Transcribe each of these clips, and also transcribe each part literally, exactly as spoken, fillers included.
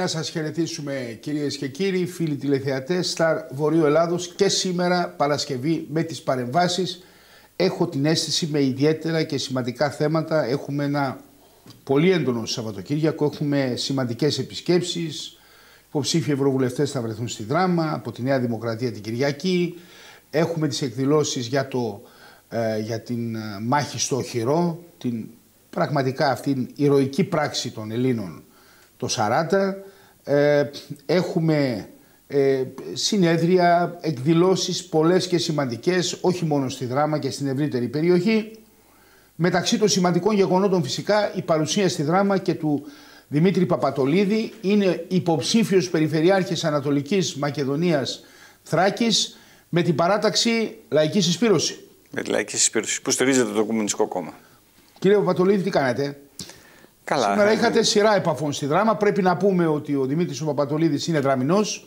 Να σας χαιρετήσουμε κυρίες και κύριοι, φίλοι τηλεθεατές Star Βορείου Ελλάδος και σήμερα Παρασκευή με τις παρεμβάσεις. Έχω την αίσθηση με ιδιαίτερα και σημαντικά θέματα. Έχουμε ένα πολύ έντονο Σαββατοκύριακο, έχουμε σημαντικές επισκέψεις. Υποψήφιοι ευρωβουλευτές θα βρεθούν στη Δράμα, από τη Νέα Δημοκρατία την Κυριακή. Έχουμε τις εκδηλώσεις για, το, ε, για την μάχη στο Οχυρό, την πραγματικά αυτήν ηρωική πράξη των Ελλήνων το σαράντα. Ε, έχουμε ε, συνέδρια, εκδηλώσεις πολλές και σημαντικές, όχι μόνο στη Δράμα και στην ευρύτερη περιοχή. Μεταξύ των σημαντικών γεγονότων φυσικά η παρουσία στη Δράμα και του Δημήτρη Παπατολίδη, είναι υποψήφιος Περιφερειάρχης Ανατολικής Μακεδονίας Θράκης με την παράταξη Λαϊκή Συσπήρωση. Με τη Λαϊκή Συσπήρωση που στηρίζεται το Κομμουνιστικό Κόμμα. Κύριε Παπατολίδη, τι κάνετε? Καλά. Σήμερα είχατε σειρά επαφών στη Δράμα. Πρέπει να πούμε ότι ο Δημήτρης ο Παπατολίδης είναι Δραμηνός.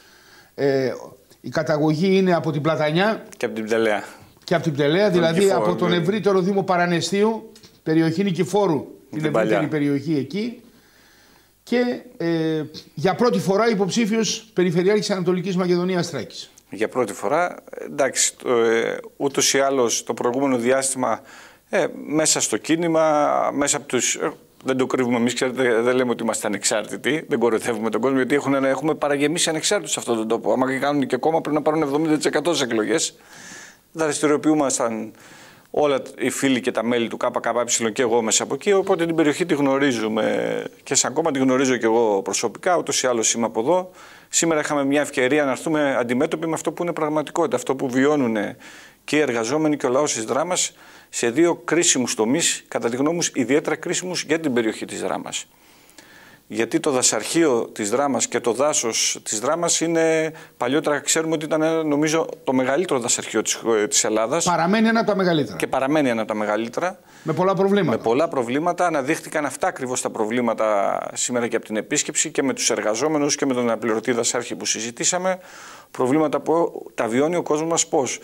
Ε, η καταγωγή είναι από την Πλατανιά. Και από την Πτελέα. Και από την Πτελέα, δηλαδή Νικηφόρου, από τον ευρύτερο Δήμο Παρανεστίου, περιοχή Νικηφόρου, την, την ευρύτερη περιοχή εκεί. Και ε, για πρώτη φορά υποψήφιος Περιφερειάρχης Ανατολικής Μακεδονίας Θράκης. Για πρώτη φορά, εντάξει, ε, ούτως ή άλλως το προηγούμενο διάστημα ε, μέσα στο κίνημα, μέσα από τους... Ε, δεν το κρύβουμε εμείς, ξέρετε, δεν λέμε ότι είμαστε ανεξάρτητοι, δεν κοροϊδεύουμε τον κόσμο, γιατί έχουν, έχουμε παραγεμίσει ανεξάρτητους σε αυτόν τον τόπο. Άμα κάνουν και κόμμα πρέπει να πάρουν εβδομήντα τοις εκατό στις εκλογές. Δραστηριοποιούμασταν όλα οι φίλοι και τα μέλη του ΚΚΕ και εγώ μέσα από εκεί, οπότε την περιοχή τη γνωρίζουμε και σαν κόμμα τη γνωρίζω και εγώ προσωπικά, ούτως ή άλλως είμαι από εδώ. Σήμερα είχαμε μια ευκαιρία να έρθουμε αντιμέτωποι με αυτό που είναι πραγματικότητα, αυτό που βιώνουν και οι εργαζόμενοι και ο λαός της Δράμας σε δύο κρίσιμους τομείς, κατά τη γνώμη μου ιδιαίτερα κρίσιμους για την περιοχή της Δράμας. Γιατί το δασαρχείο της Δράμας και το δάσος της Δράμας είναι, παλιότερα ξέρουμε ότι ήταν νομίζω το μεγαλύτερο δασαρχείο της, της Ελλάδας. Παραμένει ένα από τα μεγαλύτερα. Και παραμένει ένα από τα μεγαλύτερα. Με πολλά προβλήματα. Με πολλά προβλήματα. Αναδείχθηκαν αυτά ακριβώς τα προβλήματα σήμερα και από την επίσκεψη και με τους εργαζόμενους και με τον αναπληρωτή δασάρχη που συζητήσαμε. Προβλήματα που τα βιώνει ο κόσμος μας πώς.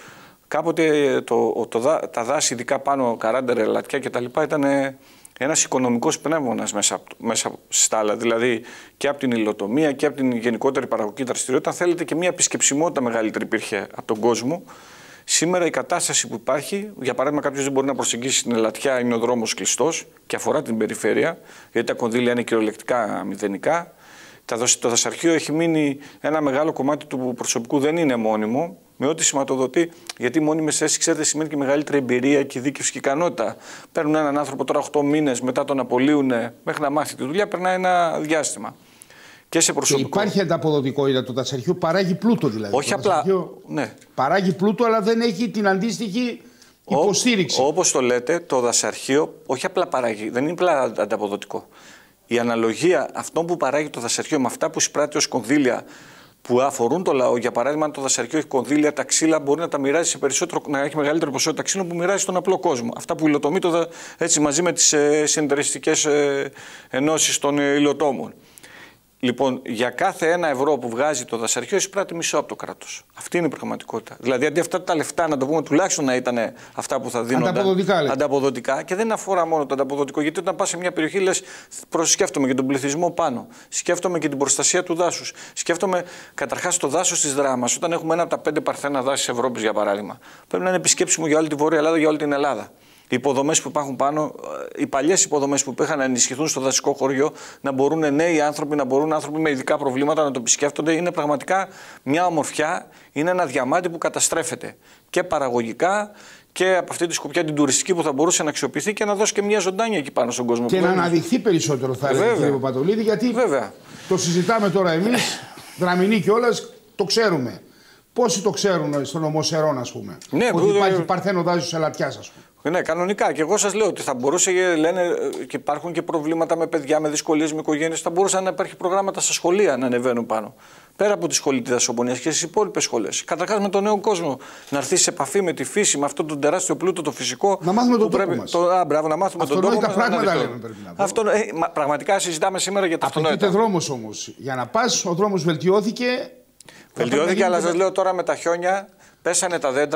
Κάποτε το, το, το, τα δάση, ειδικά πάνω, καράντερ, λατιά κτλ. Ήταν ένας οικονομικός πνεύμονας μέσα, μέσα στα άλλα. Δηλαδή και από την υλοτομία και από την γενικότερη παραγωγική δραστηριότητα. Αν θέλετε, και μια επισκεψιμότητα μεγαλύτερη υπήρχε από τον κόσμο. Σήμερα η κατάσταση που υπάρχει, για παράδειγμα, κάποιος δεν μπορεί να προσεγγίσει την Ελατιά, είναι ο δρόμος κλειστός και αφορά την περιφέρεια, γιατί τα κονδύλια είναι κυριολεκτικά μηδενικά. Το δασαρχείο έχει μείνει ένα μεγάλο κομμάτι του προσωπικού, δεν είναι μόνιμο, με ό,τι σηματοδοτεί, γιατί μόνιμες θέσεις, ξέρετε, σημαίνει και μεγαλύτερη εμπειρία και δίκευση και ικανότητα. Παίρνουν έναν άνθρωπο τώρα οκτώ μήνες μετά τον απολύουν μέχρι να μάθει τη δουλειά, περνάει ένα διάστημα. Και σε προσωπικό. Και υπάρχει ανταποδοτικότητα. Το δασαρχείο παράγει πλούτο δηλαδή. Όχι το απλά. Ναι. Παράγει πλούτο, αλλά δεν έχει την αντίστοιχη υποστήριξη. Όπως το λέτε, το δασαρχείο όχι απλά παράγει, δεν είναι απλά ανταποδοτικό. Η αναλογία αυτών που παράγει το δασαρχείο με αυτά που εισπράττει ως κονδύλια που αφορούν το λαό, για παράδειγμα, αν το δασαρχείο έχει κονδύλια, τα ξύλα μπορεί να τα μοιράζει σε περισσότερο, να έχει μεγαλύτερη ποσότητα ξύλων που μοιράζει στον απλό κόσμο. Αυτά που υλοτομεί το, έτσι μαζί με τις ε, συνεταιριστικές ε, ενώσεις των ε, υλοτόμων. Λοιπόν, για κάθε ένα ευρώ που βγάζει το δασαρχείο εισπράττει μισό από το κράτος. Αυτή είναι η πραγματικότητα. Δηλαδή, αντί αυτά τα λεφτά να το πούμε τουλάχιστον να ήταν αυτά που θα δίνονται. Ανταποδοτικά, ανταποδοτικά. Και δεν αφορά μόνο το ανταποδοτικό. Γιατί όταν πας σε μια περιοχή, λες, σκέφτομαι και τον πληθυσμό πάνω. Σκέφτομαι και την προστασία του δάσους. Σκέφτομαι καταρχάς το δάσος της Δράμας. Όταν έχουμε ένα από τα πέντε παρθένα δάση της Ευρώπης, για παράδειγμα, πρέπει να είναι επισκέψιμο για όλη τη Βόρεια Ελλάδα, για όλη την Ελλάδα. Οι υποδομές που υπάρχουν πάνω, οι παλιές υποδομές που είχαν να ενισχυθούν στο δασικό χωριό, να μπορούν νέοι άνθρωποι, να μπορούν άνθρωποι με ειδικά προβλήματα να το επισκέφτονται, είναι πραγματικά μια ομορφιά, είναι ένα διαμάντι που καταστρέφεται και παραγωγικά και από αυτή τη σκοπιά την τουριστική που θα μπορούσε να αξιοποιηθεί και να δώσει και μια ζωντάνια εκεί πάνω στον κόσμο. Και να αναδειχθεί περισσότερο, θα έλεγα, κύριε Παπατολίδη, γιατί Βέβαια. το συζητάμε τώρα εμείς, Δραμηνοί κιόλας, το ξέρουμε. Πόσοι το ξέρουν στον νομό Σερών, ας πούμε, ναι, ότι που... υπάρχει παρθένο δάσος Ελατιάς, ας πούμε. Ναι, κανονικά. Και εγώ σας λέω ότι θα μπορούσε, λένε, και υπάρχουν και προβλήματα με παιδιά, με δυσκολίες, με οικογένειες. Θα μπορούσαν να υπάρχει προγράμματα στα σχολεία να ανεβαίνουν πάνω. Πέρα από τη σχολή της δασοπονίας και στις υπόλοιπες σχολές. Καταρχάς με τον νέο κόσμο. Να έρθει σε επαφή με τη φύση, με αυτόν τον τεράστιο πλούτο, το φυσικό. Να μάθουμε τον τόπο μας. Το, α, μπράβο, να μάθουμε τον τόπο μας. Αυτονόητα πράγματα λέμε, πρέπει να πω. Αυτό, ε, πραγματικά συζητάμε σήμερα για τα αυτονόητα. Απαιτείται δρόμος όμως. Για να πας, ο δρόμος βελτιώθηκε. Βελτιώθηκε, αλλά σας λέω τώρα με τα χιόνια πέσανε τα δέντρα.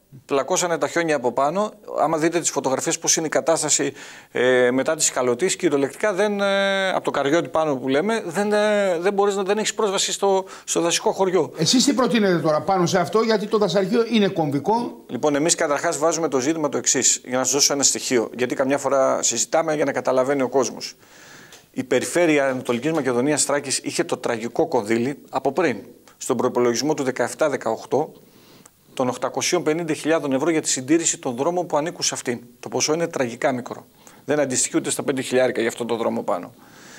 πλακώσανε τα χιόνια από πάνω. Άμα δείτε τις φωτογραφίες πώς είναι η κατάσταση ε, μετά τις καλωτήσεις, κυριολεκτικά δεν, ε, από το Καριώτη πάνω που λέμε, δεν, ε, δεν, μπορείς, δεν έχεις πρόσβαση στο, στο δασικό χωριό. Εσείς τι προτείνετε τώρα πάνω σε αυτό, γιατί το δασαρχείο είναι κομβικό? Λοιπόν, εμείς καταρχάς βάζουμε το ζήτημα το εξής, για να σας δώσω ένα στοιχείο, γιατί καμιά φορά συζητάμε για να καταλαβαίνει ο κόσμος. Η περιφέρεια Ανατολικής Μακεδονίας Θράκης είχε το τραγικό κονδύλι από πριν, στον προϋπολογισμό του δεκαεπτά δεκαοκτώ, των οκτακόσιες πενήντα χιλιάδες ευρώ για τη συντήρηση των δρόμων που ανήκουν σε αυτήν. Το ποσό είναι τραγικά μικρό. Δεν αντιστοιχεί ούτε στα πέντε χιλιάρικα για αυτόν τον δρόμο πάνω.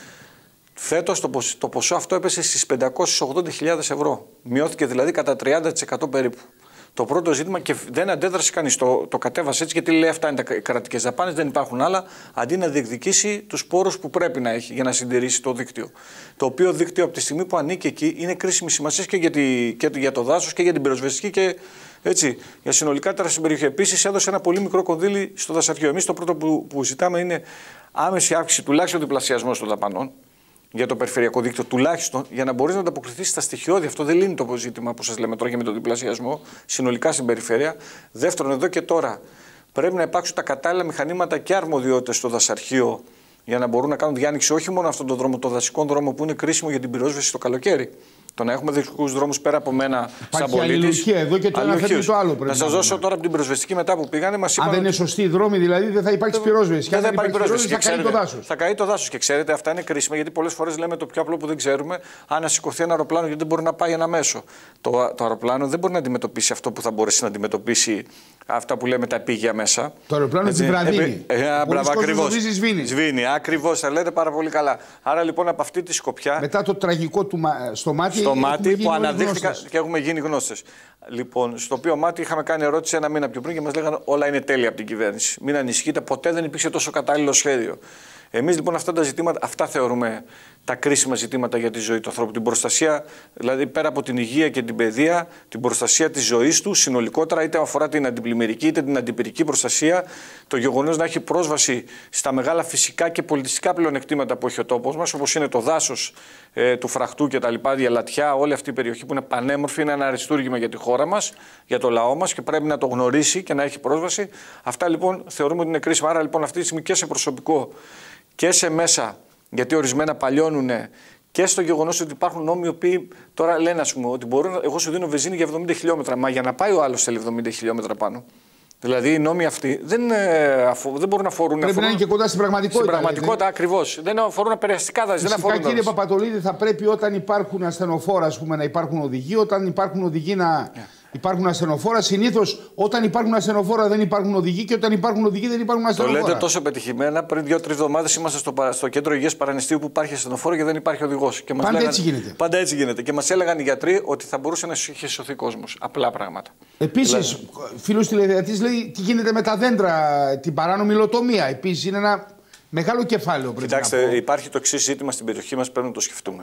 Φέτος το, ποσό, το ποσό αυτό έπεσε στις πεντακόσιες ογδόντα χιλιάδες ευρώ. Μειώθηκε δηλαδή κατά τριάντα τοις εκατό περίπου. Το πρώτο ζήτημα και δεν αντέδρασε κανείς. Το, το κατέβασε έτσι γιατί λέει αυτά είναι τα κρατικές δαπάνες, δεν υπάρχουν άλλα. Αντί να διεκδικήσει τους πόρους που πρέπει να έχει για να συντηρήσει το δίκτυο. Το οποίο δίκτυο από τη στιγμή που ανήκει εκεί είναι κρίσιμη σημασία και για, τη, και για το δάσος και για την πυροσβεστική και έτσι, για συνολικά τώρα στην περιοχή. Επίσης έδωσε ένα πολύ μικρό κονδύλι στο δασαρχείο. Εμείς το πρώτο που, που ζητάμε είναι άμεση αύξηση, τουλάχιστον διπλασιασμό των δαπανών για το περιφερειακό δίκτυο, τουλάχιστον για να μπορεί να ανταποκριθεί στα στοιχειώδη. Αυτό δεν λύνει το ζήτημα που σας λέμε τώρα και με τον διπλασιασμό συνολικά στην περιφέρεια. Δεύτερον, εδώ και τώρα πρέπει να υπάρξουν τα κατάλληλα μηχανήματα και αρμοδιότητες στο δασαρχείο για να μπορούν να κάνουν διάνοιξη όχι μόνο αυτόν τον δρόμο, τον δασικό δρόμο που είναι κρίσιμο για την πυρόσβεση το καλοκαίρι. Το να έχουμε δασικούς δρόμους πέρα από μένα σαν πολίτης. Εδώ και το ένα φέρνει το άλλο. Να σας δώσω τώρα από την πυροσβεστική μετά που πήγανε. Μας είπαν αν δεν είναι σωστοί οι δρόμοι, δηλαδή δεν θα υπάρξει πυρόσβεση. Δεν θα υπάρχει πυρόσβεση. Θα καεί το δάσος. Θα καεί το δάσος. Και ξέρετε, αυτά είναι κρίσιμα γιατί πολλές φορές λέμε το πιο απλό που δεν ξέρουμε. Αν σηκωθεί ένα αεροπλάνο, γιατί δεν μπορεί να πάει ένα μέσο. Το, το αεροπλάνο δεν μπορεί να αντιμετωπίσει αυτό που θα μπορέσει να αντιμετωπίσει αυτά που λέμε τα επίγεια μέσα. Το αεροπλάνο τη βραδύνει. Μπράβο, ακριβώς. Σβήνει. Ακριβώς, θα λέτε πάρα πολύ καλά. Άρα λοιπόν από αυτή τη σκοπιά. Μετά το τραγικό του στο μάτι. Στο μάτι που αναδείχθηκαν και έχουμε γίνει γνώστες. Λοιπόν, στο οποίο μάτι είχαμε κάνει ερώτηση ένα μήνα πιο πριν και μας λέγανε όλα είναι τέλεια από την κυβέρνηση. Μην ανησυχείτε, ποτέ δεν υπήρξε τόσο κατάλληλο σχέδιο. Εμείς λοιπόν αυτά τα ζητήματα, αυτά θεωρούμε τα κρίσιμα ζητήματα για τη ζωή του ανθρώπου. Την προστασία, δηλαδή πέρα από την υγεία και την παιδεία, την προστασία της ζωής του συνολικότερα, είτε αφορά την αντιπλημμυρική είτε την αντιπυρική προστασία, το γεγονός να έχει πρόσβαση στα μεγάλα φυσικά και πολιτιστικά πλεονεκτήματα που έχει ο τόπος μας, όπως είναι το δάσος ε, του Φραχτού κτλ., η Αλατιά, όλη αυτή η περιοχή που είναι πανέμορφη, είναι ένα αριστούργημα για τη χώρα μας, για το λαό μας και πρέπει να το γνωρίσει και να έχει πρόσβαση. Αυτά λοιπόν θεωρούμε ότι είναι κρίσιμα. Άρα λοιπόν αυτή τη στιγμή και σε προσωπικό και σε μέσα, γιατί ορισμένα παλιώνουν, και στο γεγονός ότι υπάρχουν νόμοι οι οποίοι τώρα λένε, ας πούμε, ότι μπορούν, εγώ σου δίνω βενζίνη για εβδομήντα χιλιόμετρα, μα για να πάει ο άλλος θέλει εβδομήντα χιλιόμετρα πάνω. Δηλαδή οι νόμοι αυτοί δεν, δεν μπορούν να αφορούν. Πρέπει αφορούν, να είναι και κοντά στην πραγματικότητα. Στην πραγματικότητα δηλαδή. Ακριβώς. Δεν αφορούν απεραστικά δάση. Δεν αφορούν. Κύριε Παπατολίδη, θα πρέπει όταν υπάρχουν ασθενοφόρα, ας πούμε, να υπάρχουν οδηγοί, όταν υπάρχουν οδηγοί να. Yeah. Υπάρχουν ασθενοφόρα. Συνήθως όταν υπάρχουν ασθενοφόρα δεν υπάρχουν οδηγοί και όταν υπάρχουν οδηγοί δεν υπάρχουν ασθενοφόρα. Το λέτε τόσο πετυχημένα. Πριν δύο-τρεις εβδομάδες είμαστε στο, στο κέντρο υγείας Παρανιστίου που υπάρχει ασθενοφόρο και δεν υπάρχει οδηγός. Πάντα λέγαν, έτσι γίνεται. Πάντα έτσι γίνεται. Και μας έλεγαν οι γιατροί ότι θα μπορούσε να είχε σωθεί κόσμος. Απλά πράγματα. Επίσης, φίλος τηλεθεατής λέει τι γίνεται με τα δέντρα, την παράνομη υλοτομία. Επίσης είναι ένα μεγάλο κεφάλαιο. Κοιτάξτε, υπάρχει το εξής ζήτημα στην περιοχή μας, πρέπει να το σκεφτούμε.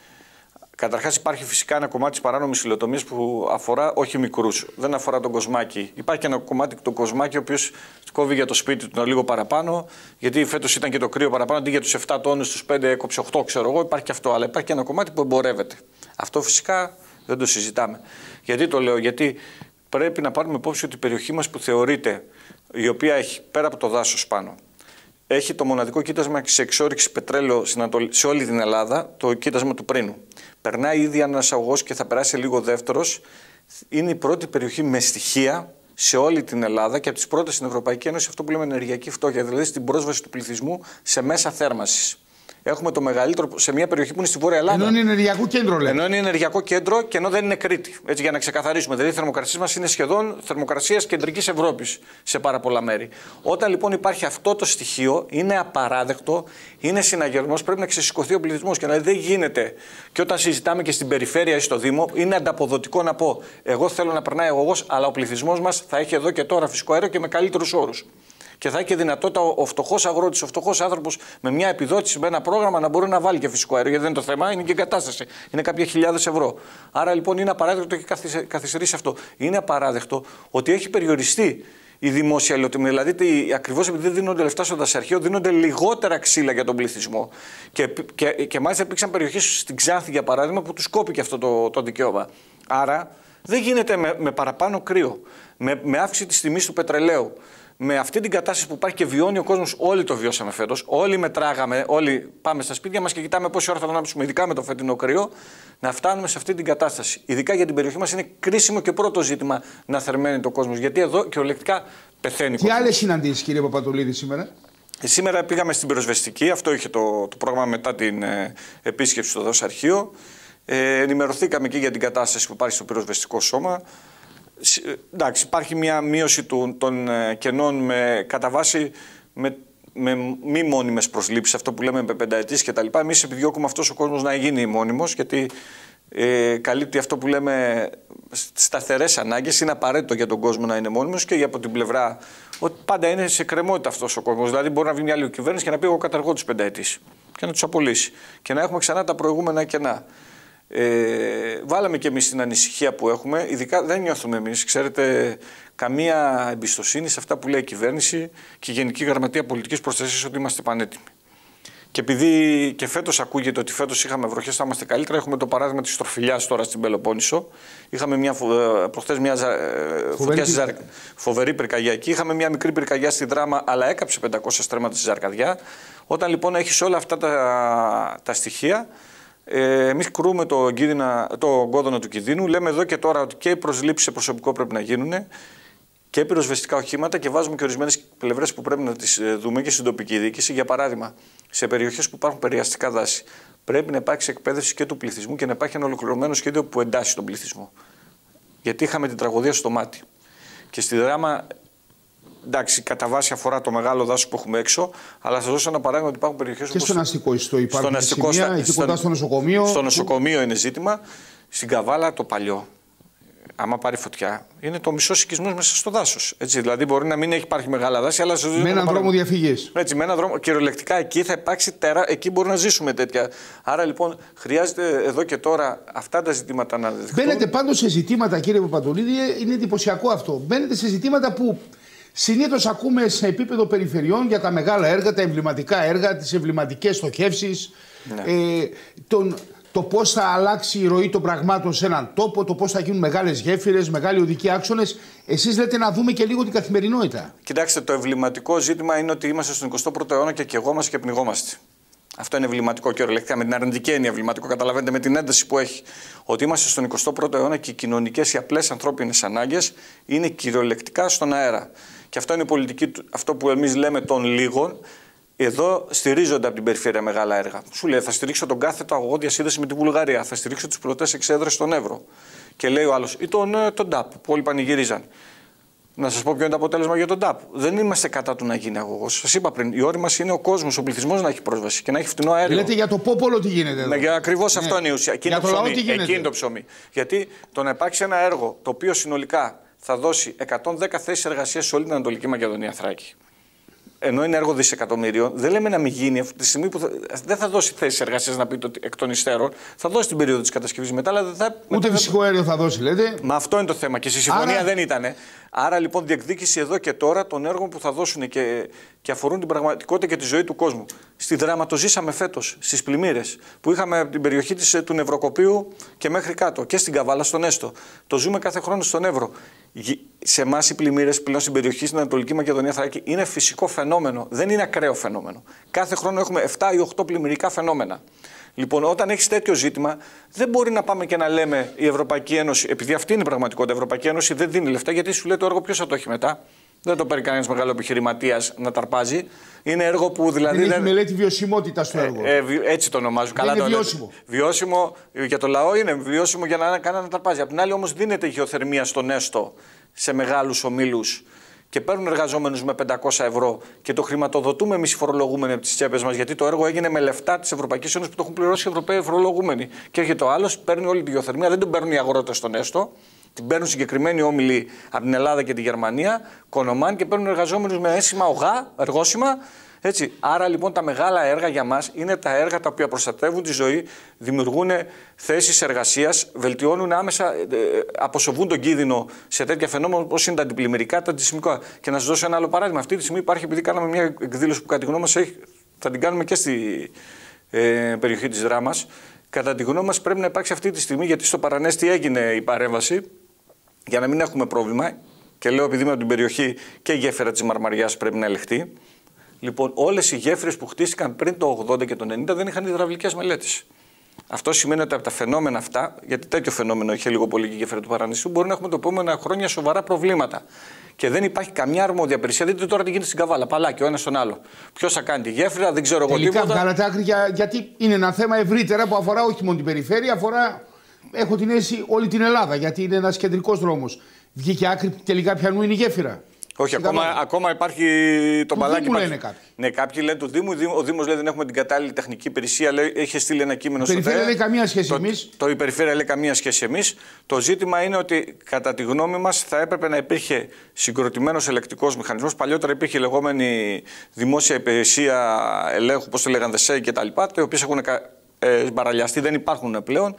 Καταρχάς υπάρχει φυσικά ένα κομμάτι της παράνομης υλοτομίας που αφορά όχι μικρούς, δεν αφορά τον Κοσμάκη. Υπάρχει ένα κομμάτι του Κοσμάκη ο οποίος κόβει για το σπίτι του λίγο παραπάνω, γιατί φέτος ήταν και το κρύο παραπάνω, αντί για τους επτά τόνους, τους πέντε έκοψε οκτώ, ξέρω εγώ, υπάρχει και αυτό. Αλλά υπάρχει και ένα κομμάτι που εμπορεύεται. Αυτό φυσικά δεν το συζητάμε. Γιατί το λέω, γιατί πρέπει να πάρουμε υπόψη ότι η περιοχή μας που θεωρείται, η οποία έχει πέρα από το δάσος πάνω, έχει το μοναδικό κοίτασμα σε εξόρυξη πετρέλαιο σε όλη την Ελλάδα, το κοίτασμα του Πρίνου. Περνάει ήδη ένας αγωγός και θα περάσει λίγο δεύτερος. Είναι η πρώτη περιοχή με στοιχεία σε όλη την Ελλάδα και από τις πρώτες στην Ευρωπαϊκή Ένωση αυτό που λέμε ενεργειακή φτώχεια, δηλαδή στην πρόσβαση του πληθυσμού σε μέσα θέρμανσης. Έχουμε το μεγαλύτερο σε μια περιοχή που είναι στη Βόρεια Ελλάδα. Ενώ είναι ενεργειακό κέντρο, λέτε. Ενώ είναι ενεργειακό κέντρο και ενώ δεν είναι Κρήτη. Έτσι, για να ξεκαθαρίσουμε. Δηλαδή, οι θερμοκρασίες μας είναι σχεδόν θερμοκρασίας κεντρικής Ευρώπης σε πάρα πολλά μέρη. Όταν λοιπόν υπάρχει αυτό το στοιχείο, είναι απαράδεκτο, είναι συναγερμός, πρέπει να ξεσηκωθεί ο πληθυσμός. Και δηλαδή δεν γίνεται. Και όταν συζητάμε και στην περιφέρεια ή στο Δήμο, είναι ανταποδοτικό να πω: εγώ θέλω να περνάει αγωγός, αλλά ο πληθυσμός μας θα έχει εδώ και τώρα φυσικό αέριο και με καλύτερους όρους. Και θα έχει δυνατότητα ο φτωχός αγρότης, ο φτωχός άνθρωπος με μια επιδότηση, με ένα πρόγραμμα να μπορεί να βάλει και φυσικό αέριο. Γιατί δεν είναι το θέμα, είναι και η κατάσταση. Είναι κάποια χιλιάδες ευρώ. Άρα λοιπόν είναι απαράδεκτο και καθυστερήσει αυτό. Είναι απαράδεκτο ότι έχει περιοριστεί η δημόσια υλοτιμή. Δηλαδή, ακριβώς επειδή δεν δίνονται λεφτά στο δασαρχείο, δίνονται λιγότερα ξύλα για τον πληθυσμό. Και, και, και μάλιστα υπήρξαν περιοχές στην Ξάνθη, για παράδειγμα, που τους κόπηκε αυτό το, το δικαίωμα. Άρα δεν γίνεται με, με παραπάνω κρύο, με, με αύξηση της τιμής του πετρελαίου. Με αυτή την κατάσταση που υπάρχει και βιώνει ο κόσμος, όλοι το βιώσαμε φέτος. Όλοι μετράγαμε, όλοι πάμε στα σπίτια μας και κοιτάμε πόση ώρα θα ανάψουμε, ειδικά με το φετινό κρύο, να φτάνουμε σε αυτή την κατάσταση. Ειδικά για την περιοχή μας είναι κρίσιμο και πρώτο ζήτημα να θερμαίνει το κόσμος. Γιατί εδώ κυριολεκτικά πεθαίνει. Τι άλλες συναντήσεις, κύριε Παπαντολίδη, σήμερα? Ε, σήμερα πήγαμε στην πυροσβεστική, αυτό είχε το, το πρόγραμμα μετά την ε, επίσκεψη στο δασαρχείο. Ε, ενημερωθήκαμε και για την κατάσταση που υπάρχει στο πυροσβεστικό σώμα. Εντάξει, υπάρχει μια μείωση του, των κενών με, κατά βάση με, με μη μόνιμες προσλήψεις, αυτό που λέμε με πενταετής κτλ. Εμείς επιδιώκουμε αυτός ο κόσμος να γίνει μόνιμος, γιατί ε, καλύπτει αυτό που λέμε σταθερές ανάγκες. Είναι απαραίτητο για τον κόσμο να είναι μόνιμος και από την πλευρά ότι πάντα είναι σε κρεμότητα αυτός ο κόσμος. Δηλαδή, μπορεί να βγει μια άλλη κυβέρνηση και να πει: εγώ καταργώ τους πενταετής και να τους απολύσει και να έχουμε ξανά τα προηγούμενα κενά. Ε, βάλαμε και εμείς την ανησυχία που έχουμε, ειδικά δεν νιώθουμε εμείς, ξέρετε, καμία εμπιστοσύνη σε αυτά που λέει η κυβέρνηση και η Γενική Γραμματεία Πολιτικής Προστασίας ότι είμαστε πανέτοιμοι. Και επειδή και φέτος ακούγεται ότι φέτος είχαμε βροχές, θα είμαστε καλύτερα, έχουμε το παράδειγμα της Στροφιλιάς τώρα στην Πελοπόννησο. Είχαμε μια, προχθές μια φωτιά στη Ζαρκαδιά, φοβερή πυρκαγιακή. Είχαμε μια μικρή πυρκαγιά στη Δράμα, αλλά έκαψε πεντακόσια στρέμματα στη Ζαρκαδιά. Όταν λοιπόν έχεις όλα αυτά τα, τα στοιχεία, Ε, εμείς κρούμε το, το κόδωνα του κινδύνου. Λέμε εδώ και τώρα ότι και οι προσλήψεις σε προσωπικό πρέπει να γίνουν και πυροσβεστικά οχήματα και βάζουμε και ορισμένες πλευρές που πρέπει να τις δούμε και στην τοπική διοίκηση. Για παράδειγμα, σε περιοχές που υπάρχουν περιαστικά δάση, πρέπει να υπάρξει εκπαίδευση και του πληθυσμού και να υπάρχει ένα ολοκληρωμένο σχέδιο που εντάσσει τον πληθυσμό. Γιατί είχαμε την τραγωδία στο Μάτι. Και στη Δράμα. Εντάξει, κατά βάση αφορά το μεγάλο δάσο που έχουμε έξω, αλλά θα σας δώσω ένα παράδειγμα ότι υπάρχουν περιοχές και όπως στον αστικό ιστό υπάρχουν αστικό, σημεία, εκεί κοντά στο νοσοκομείο. Στο νοσοκομείο είναι ζήτημα. Στην Καβάλα το παλιό, άμα πάρει φωτιά, είναι το μισό οικισμός μέσα στο δάσος. Δηλαδή μπορεί να μην έχει υπάρχει μεγάλα δάση, αλλά με έναν δρόμο διαφυγής. Έτσι, με έναν δρόμο. Κυριολεκτικά εκεί θα υπάρξει τέρα, εκεί μπορεί να ζήσουμε τέτοια. Άρα λοιπόν χρειάζεται εδώ και τώρα αυτά τα ζητήματα να δεχτούν. Μπαίνετε πάντως σε ζητήματα, κύριε Παπαντολίδη, είναι εντυπωσιακό αυτό. Μπαίνετε σε ζητήματα που συνήθως ακούμε σε επίπεδο περιφερειών για τα μεγάλα έργα, τα εμβληματικά έργα, τις εμβληματικές στοχεύσεις, ναι. ε, τον, το πώς θα αλλάξει η ροή των πραγμάτων σε έναν τόπο, το πώς θα γίνουν μεγάλες γέφυρες, μεγάλοι οδικοί άξονες. Εσείς λέτε να δούμε και λίγο την καθημερινότητα. Κοιτάξτε, το εμβληματικό ζήτημα είναι ότι είμαστε στον εικοστό πρώτο αιώνα και καιγόμαστε και πνιγόμαστε. Αυτό είναι εμβληματικό και ορελεκτικά, με την αρνητική έννοια εμβληματικό. Καταλαβαίνετε με την ένταση που έχει. Ότι είμαστε στον εικοστό πρώτο αιώνα και οι κοινωνικές, οι απλές ανθρώπινες ανάγκες είναι κυριολεκτικά στον αέρα. Και αυτό είναι η πολιτική, αυτό που εμείς λέμε των λίγων. Εδώ στηρίζονται από την περιφέρεια μεγάλα έργα. Σου λέει: θα στηρίξω τον κάθετο αγωγό διασύνδεση με τη Βουλγαρία, θα στηρίξω τους πλωτές εξέδρες στον Εύρο. Και λέει ο άλλος: ή τον, τον ΤΑΠ που όλοι πανηγυρίζαν. Να σας πω ποιο είναι το αποτέλεσμα για τον ΤΑΠ. Δεν είμαστε κατά του να γίνει αγωγός. Σας είπα πριν, η όρη μας είναι ο κόσμος, ο πληθυσμός να έχει πρόσβαση και να έχει φτηνό αέριο. Λέτε για το πόπολο τι γίνεται εδώ. Για ακριβώς ναι. Αυτό είναι η ουσία. Εκεί, για είναι το ψωμί. Λαό, τι γίνεται. Εκεί είναι το ψωμί. Γιατί το να υπάρξει ένα έργο το οποίο συνολικά θα δώσει εκατόν δέκα θέσεις εργασίας σε όλη την Ανατολική Μακεδονία, Θράκη. Ενώ είναι έργο δισεκατομμύριων, δεν λέμε να μην γίνει αυτή τη στιγμή που θα, δεν θα δώσει θέσεις εργασίας να πείτε εκ των υστέρων, θα δώσει την περίοδο της κατασκευής μετά, αλλά δεν θα. Ούτε μετά φυσικό αέριο θα δώσει, λέτε. Μα αυτό είναι το θέμα και στη συμφωνία Άρα... δεν ήταν. Άρα λοιπόν διεκδίκηση εδώ και τώρα των έργων που θα δώσουν και, και αφορούν την πραγματικότητα και τη ζωή του κόσμου. Στη Δράμα το ζήσαμε φέτος, στις πλημμύρες που είχαμε από την περιοχή της, του Νευροκοπίου και μέχρι κάτω και στην Καβάλα, στον Έστω. Το ζούμε κάθε χρόνο στον Εύρο. Σε εμάς οι πλημμύρες πλέον στην περιοχή στην Ανατολική Μακεδονία, Θράκη, είναι φυσικό φαινόμενο. Δεν είναι ακραίο φαινόμενο. Κάθε χρόνο έχουμε επτά ή οκτώ πλημμυρικά φαινόμενα. Λοιπόν, όταν έχει τέτοιο ζήτημα, δεν μπορεί να πάμε και να λέμε η Ευρωπαϊκή Ένωση, επειδή αυτή είναι η πραγματικότητα, η Ευρωπαϊκή Ένωση δεν δίνει λεφτά, γιατί σου λέει το έργο ποιος θα το έχει μετά. Δεν το παίρνει κανένας μεγάλο επιχειρηματίας να ταρπάζει. Είναι έργο που δηλαδή. Δεν έχει μελέτη βιωσιμότητα στο έργο. Ε, ε, έτσι το ονομάζω. Καλά είναι το βιώσιμο. Βιώσιμο για το λαό είναι βιώσιμο για να κάνει να ταρπάζει. Απ' την άλλη όμως δίνεται γεωθερμία στον Έστω σε μεγάλους ομίλους και παίρνουν εργαζόμενους με πεντακόσια ευρώ και το χρηματοδοτούμε εμείς οι φορολογούμενοι από τις τσέπες μας, γιατί το έργο έγινε με λεφτά της Ευρωπαϊκής Ένωσης που το έχουν πληρώσει οι Ευρωπαίοι φορολογούμενοι. Και έρχεται ο άλλος, παίρνει όλη τη γεωθερμία, δεν τον παίρνουν οι αγρότες στον Έστω, την παίρνουν συγκεκριμένοι όμιλοι από την Ελλάδα και τη Γερμανία, κονομάν και παίρνουν εργαζόμενους με αίσθημα ογά, εργόσημα, Έτσι. Άρα λοιπόν τα μεγάλα έργα για μας είναι τα έργα τα οποία προστατεύουν τη ζωή, δημιουργούν θέσεις εργασίας, βελτιώνουν άμεσα, ε, αποσοβούν τον κίνδυνο σε τέτοια φαινόμενα όπως είναι τα αντιπλημμυρικά, τα αντισημικά. Και να σας δώσω ένα άλλο παράδειγμα. Αυτή τη στιγμή υπάρχει, επειδή κάναμε μια εκδήλωση που κατά τη γνώμη μας έχει, θα την κάνουμε και στη ε, περιοχή της Δράμας. Κατά τη γνώμη μας πρέπει να υπάρξει αυτή τη στιγμή, γιατί στο Παρανέστη έγινε η παρέμβαση, για να μην έχουμε πρόβλημα. Και λέω, επειδή είμαι από την περιοχή, και η γέφυρα της Μαρμαριάς πρέπει να ελεγχθεί. Λοιπόν, όλες οι γέφυρες που χτίστηκαν πριν το ογδόντα και το ενενήντα δεν είχαν υδραυλικές μελέτες. Αυτό σημαίνει ότι από τα φαινόμενα αυτά, γιατί τέτοιο φαινόμενο είχε λίγο πολύ και η γέφυρα του Παραναιστού, μπορεί να έχουμε τα επόμενα χρόνια σοβαρά προβλήματα. Και δεν υπάρχει καμιά αρμόδια υπηρεσία. Δείτε τώρα τι γίνεται στην Καβάλα. Παλάκι, ο ένας τον άλλο. Ποιος θα κάνει τη γέφυρα, δεν ξέρω εγώ τίποτα. Τελικά βγάλατε άκρη για, γιατί είναι ένα θέμα ευρύτερα που αφορά όχι μόνο την περιφέρεια, αφορά, έχω την αίσθηση, όλη την Ελλάδα. Γιατί είναι ένας κεντρικός δρόμος. Βγήκε άκρη τελικά ποιανού είναι η γέφυρα. Όχι, ακόμα, ακόμα υπάρχει το μπαλάκι. Του Δήμου λένε κάποιοι. Ναι, κάποιοι λένε του Δήμου. Ο Δήμος λέει δεν έχουμε την κατάλληλη τεχνική υπηρεσία. Λέει, έχει στείλει ένα κείμενο στο ΤΕΕ. Η περιφέρεια λέει καμία σχέση το, εμείς. Το, το η περιφέρεια λέει καμία σχέση εμείς. Το ζήτημα είναι ότι κατά τη γνώμη μας θα έπρεπε να υπήρχε συγκροτημένος ελεκτικός μηχανισμός. Παλιότερα υπήρχε η λεγόμενη δημόσια υπηρεσία ελέγχου, πώς το λέγανε, ΔΕΣΕ κτλ. Τα οποία έχουν ε, μπαραλιαστεί, δεν υπάρχουν πλέον.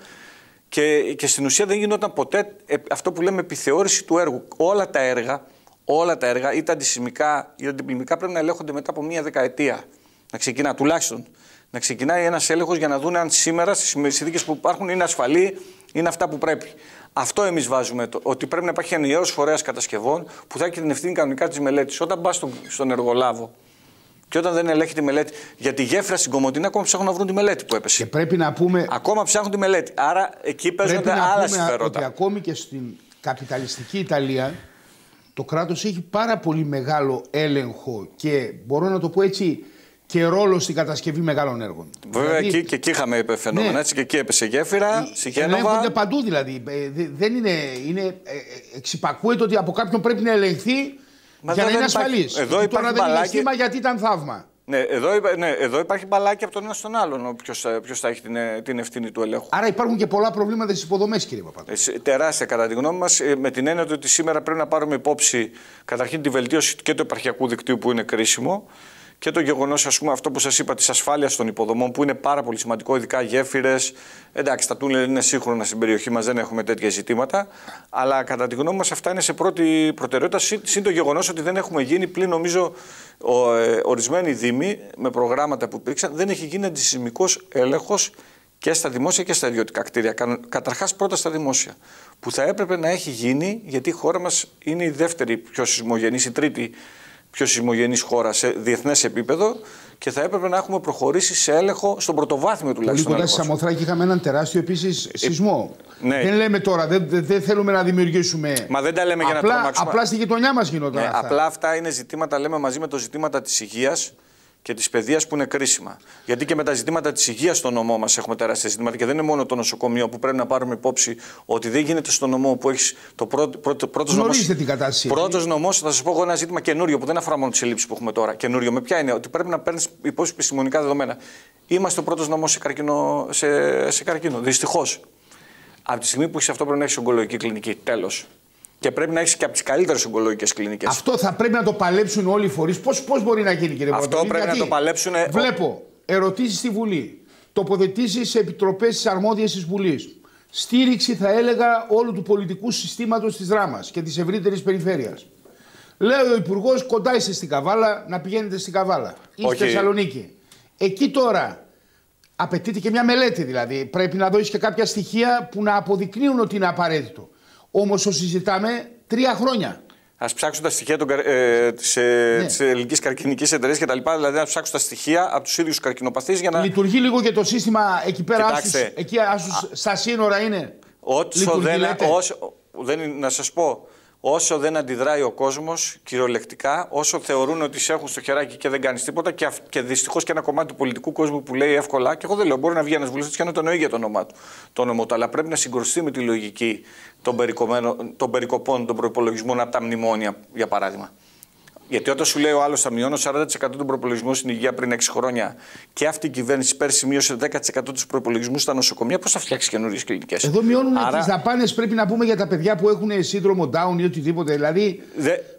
Και, και στην ουσία δεν γινόταν ποτέ ε, αυτό που λέμε επιθεώρηση του έργου. Όλα τα έργα. Όλα τα έργα, είτε αντισημικά είτε αντιπλημμυρικά, πρέπει να ελέγχονται μετά από μία δεκαετία. Να ξεκινά, τουλάχιστον. Να ξεκινάει ένας έλεγχος για να δουν αν σήμερα στις συνθήκες που υπάρχουν είναι ασφαλή, είναι αυτά που πρέπει. Αυτό εμείς βάζουμε, το, ότι πρέπει να υπάρχει ενιαίος φορέας κατασκευών που θα έχει την ευθύνη κανονικά της μελέτης. Όταν πας στον, στον εργολάβο και όταν δεν ελέγχει τη μελέτη, για τη γέφυρα στην Κομοτηνή, ακόμα ψάχνουν να βρουν τη μελέτη που έπεσε. Και πρέπει να πούμε. Ακόμα ψάχνουν τη μελέτη. Άρα εκεί παίζονται άλλα συμφέροντα. Ότι ακόμη και στην καπιταλιστική Ιταλία. Το κράτος έχει πάρα πολύ μεγάλο έλεγχο και μπορώ να το πω έτσι και ρόλο στην κατασκευή μεγάλων έργων. Βέβαια δηλαδή, εκεί, και εκεί είχαμε φαινόμενα, ναι, έτσι, και εκεί έπεσε γέφυρα, Σιγένοβα. Ελέγχονται παντού δηλαδή. Δεν είναι, είναι, εξυπακούεται ότι από κάποιον πρέπει να ελεγχθεί. Μα για να είναι ασφαλής. Εδώ τώρα δεν είναι θύμα γιατί ήταν θαύμα. Ναι, εδώ, ναι, εδώ υπάρχει μπαλάκι από τον ένα στον άλλον ποιος, ποιος θα έχει την, την ευθύνη του ελέγχου. Άρα υπάρχουν και πολλά προβλήματα στις υποδομές, κύριε Παπαδόπουλο. Τεράστια κατά τη γνώμη μας, με την έννοια ότι σήμερα πρέπει να πάρουμε υπόψη καταρχήν τη βελτίωση και του επαρχιακού δικτύου που είναι κρίσιμο και το γεγονός, ας πούμε, αυτό που σας είπα, της ασφάλειας των υποδομών που είναι πάρα πολύ σημαντικό, ειδικά γέφυρες. Εντάξει, τα τούνελ είναι σύγχρονα στην περιοχή μας, δεν έχουμε τέτοια ζητήματα. Αλλά κατά τη γνώμη μας αυτά είναι σε πρώτη προτεραιότητα. Συν το γεγονός ότι δεν έχουμε γίνει πλην, νομίζω, ο, ε, ορισμένοι δήμοι με προγράμματα που υπήρξαν, δεν έχει γίνει αντισυσμικός έλεγχος και στα δημόσια και στα ιδιωτικά κτίρια. Καταρχάς, πρώτα στα δημόσια. Που θα έπρεπε να έχει γίνει, γιατί η χώρα μας είναι η δεύτερη πιο σεισμογενής, η τρίτη πιο σεισμογενής χώρα σε διεθνές επίπεδο και θα έπρεπε να έχουμε προχωρήσει σε έλεγχο στον πρωτοβάθμιο τουλάχιστον. Πολύ κοντά στη Σαμοθράκη είχαμε έναν τεράστιο επίσης σεισμό. Ε, ναι. Δεν λέμε τώρα, δεν, δεν θέλουμε να δημιουργήσουμε. Μα δεν τα λέμε απλά, για να τρομάξουμε. Απλά στη γειτονιά μας γινόταν. Ναι, αυτά. Απλά αυτά είναι ζητήματα, λέμε, μαζί με το ζητήματα της υγείας και της παιδείας που είναι κρίσιμα. Γιατί και με τα ζητήματα της υγείας στο νομό μας έχουμε τεράστια ζητήματα και δεν είναι μόνο το νοσοκομείο που πρέπει να πάρουμε υπόψη ότι δεν γίνεται στο νομό που έχει το πρώτο, πρώτο, πρώτος νομός. Γνωρίζετε την κατάσταση. Πρώτος νομός, θα σας πω εγώ ένα ζήτημα καινούριο που δεν αφορά μόνο τις ελλείψεις που έχουμε τώρα. Καινούριο με ποια είναι, ότι πρέπει να παίρνεις υπόψη επιστημονικά δεδομένα. Είμαστε ο πρώτος νομός σε καρκίνο. Σε, σε καρκίνο. Δυστυχώς. Από τη στιγμή που έχει αυτό πρέπει να έχει ογκολογική κλινική. Τέλος. Και πρέπει να έχει και από τις καλύτερες ογκολογικές κλινικές. Αυτό θα πρέπει να το παλέψουν όλοι οι φορείς. Πώς, πώς μπορεί να γίνει, κύριε Παπαδόπουλο? Αυτό πρέπει γιατί να το παλέψουν. Βλέπω ερωτήσεις στη Βουλή, τοποθετήσεις σε επιτροπές της αρμόδιας της Βουλής. Στήριξη, θα έλεγα, όλου του πολιτικού συστήματος της Δράμας και της ευρύτερης περιφέρειας. Λέει ο Υπουργός, κοντά είστε στην Καβάλα, να πηγαίνετε στην Καβάλα ή στη Θεσσαλονίκη. Εκεί τώρα απαιτείται και μια μελέτη, δηλαδή. Πρέπει να δώσει και κάποια στοιχεία που να αποδεικνύουν ότι είναι απαραίτητο. Όμως το συζητάμε τρία χρόνια. Ας ψάξουν τα στοιχεία ε, της ε, ναι. ελληνικής καρκινικής εταιρείας και τα λοιπά. Δηλαδή, να ψάξουν τα στοιχεία από τους ίδιους καρκινοπαθείς για να. Λειτουργεί λίγο και το σύστημα εκεί πέρα. Άσους, εκεί άσους, στα σύνορα είναι. Όσο δεν, όσο, δεν. Να σας πω. Όσο δεν αντιδράει ο κόσμος κυριολεκτικά, όσο θεωρούν ότι σε έχουν στο χεράκι και δεν κάνεις τίποτα, και, και δυστυχώς και ένα κομμάτι του πολιτικού κόσμου που λέει εύκολα, και εγώ δεν λέω, μπορεί να βγει ένας βουλευτής και να το εννοεί για το όνομά του, το όνομα του, αλλά πρέπει να συγκρουστεί με τη λογική των, των περικοπών των προϋπολογισμών από τα μνημόνια, για παράδειγμα. Γιατί όταν σου λέει ο άλλος θα μειώνω σαράντα τοις εκατό των προϋπολογισμών στην υγεία πριν έξι χρόνια και αυτή η κυβέρνηση πέρσι μείωσε δέκα τοις εκατό τους προϋπολογισμούς στα νοσοκομεία, πώς θα φτιάξει καινούριες κλινικές? Εδώ μειώνουν Άρα... τις δαπάνες, πρέπει να πούμε, για τα παιδιά που έχουν σύνδρομο Down ή οτιδήποτε. Δηλαδή Δε...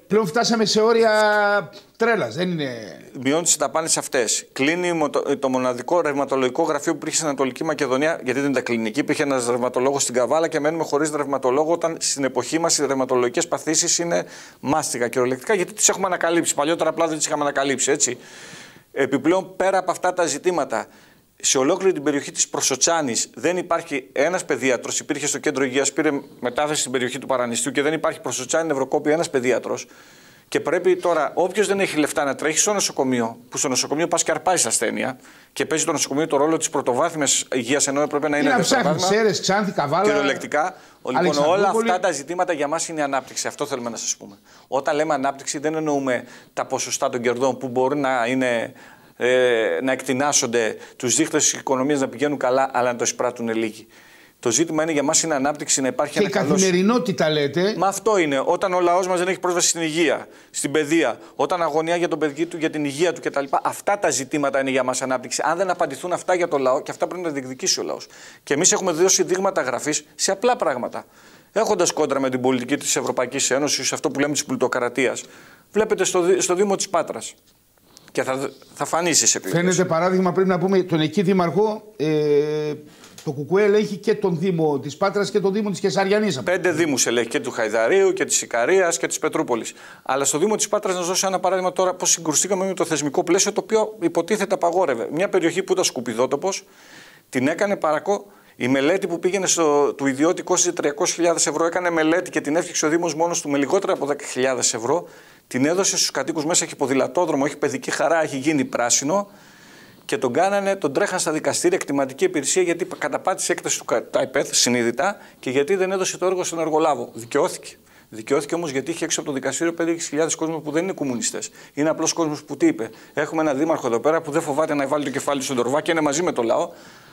Πλέον φτάσαμε σε όρια τρέλας, δεν είναι. Μειώνει τι δαπάνες αυτές. Κλείνει το μοναδικό ρευματολογικό γραφείο που υπήρχε στην Ανατολική Μακεδονία, γιατί δεν ήταν κλινική. Υπήρχε ένας ρευματολόγος στην Καβάλα και μένουμε χωρίς ρευματολόγο, όταν στην εποχή μας οι ρευματολογικές παθήσεις είναι μάστιγα κυριολεκτικά, γιατί τις έχουμε ανακαλύψει. Παλιότερα απλά δεν τις είχαμε ανακαλύψει, έτσι. Επιπλέον, πέρα από αυτά τα ζητήματα, σε ολόκληρη την περιοχή της Προσοτσάνης δεν υπάρχει ένας παιδίατρος. Υπήρχε στο κέντρο υγείας, πήρε μετάθεση στην περιοχή του Παρανιστιού και δεν υπάρχει Προσοτσάνη, Νευροκόπη, ένας παιδίατρος. Και πρέπει τώρα, όποιος δεν έχει λεφτά να τρέχει στο νοσοκομείο, που στο νοσοκομείο πας και αρπάζεις ασθένεια και παίζει το νοσοκομείο το ρόλο της πρωτοβάθμιας υγείας, ενώ έπρεπε να είναι. Είναι να ψάχνει Σέρρες, Ξάνθη, Καβάλα. Κυριολεκτικά. Λοιπόν, όλα αυτά τα ζητήματα για μας είναι ανάπτυξη. Αυτό θέλουμε να σας πούμε. Όταν λέμε ανάπτυξη, δεν εννοούμε τα ποσοστά των κερδών που μπορεί να είναι. Ε, να εκτινάσονται, τους δείχτες της οικονομίας να πηγαίνουν καλά, αλλά να το εισπράττουν λίγοι. Το ζήτημα είναι για μας είναι ανάπτυξη, να υπάρχει και ένα η καθημερινότητα καλός... λέτε. Μα αυτό είναι. Όταν ο λαός μας δεν έχει πρόσβαση στην υγεία, στην παιδεία, όταν αγωνιά για τον παιδί του, για την υγεία του κτλ. Αυτά τα ζητήματα είναι για μας ανάπτυξη. Αν δεν απαντηθούν αυτά για το λαό, και αυτά πρέπει να διεκδικήσει ο λαός. Και εμείς έχουμε δώσει δείγματα γραφής σε απλά πράγματα. Έχοντας κόντρα με την πολιτική της Ευρωπαϊκής Ένωσης, αυτό που λέμε της πλουτοκρατίας. Βλέπετε στο, στο Δήμο της Πάτρας. Και θα, θα φανεί στις εκλογές. Φαίνεται παράδειγμα, πρέπει να πούμε, τον εκεί δήμαρχο, ε, το Κουκουέ ελέγχει και τον Δήμο της Πάτρας και τον Δήμο της Κεσαριανής. Πέντε δήμους ελέγχει, και του Χαϊδαρίου και της Ικαρίας και της Πετρούπολης. Αλλά στο Δήμο της Πάτρας, να σας δώσω ένα παράδειγμα τώρα, πώς συγκρουστήκαμε με το θεσμικό πλαίσιο, το οποίο υποτίθεται απαγόρευε. Μια περιοχή που ήταν σκουπιδότοπος, την έκανε παρακό. Η μελέτη που πήγαινε στο, του ιδιώτη κόστιζε τριακόσιες χιλιάδες ευρώ, έκανε μελέτη και την έφτιαξε ο Δήμος μόνος του με λιγότερα από δέκα χιλιάδες ευρώ. Την έδωσε στους κατοίκους μέσα, έχει ποδηλατόδρομο, έχει παιδική χαρά, έχει γίνει πράσινο και τον κάνανε, τον τρέχαν στα δικαστήρια, εκτιματική υπηρεσία, γιατί καταπάτησε έκταση του ΤΑΙΠΕΔ συνείδητα και γιατί δεν έδωσε το έργο στον εργολάβο. Δικαιώθηκε. Δικαιώθηκε όμως γιατί είχε έξω από το δικαστήριο πέντε χιλιάδες κόσμος που δεν είναι κομμουνιστές. Είναι απλός κόσμος που τι είπε. Έχουμε έναν δήμαρχο εδώ πέρα που δεν φοβάται να βάλει το κεφάλι του στον τορβά και είναι μαζί με το λαό.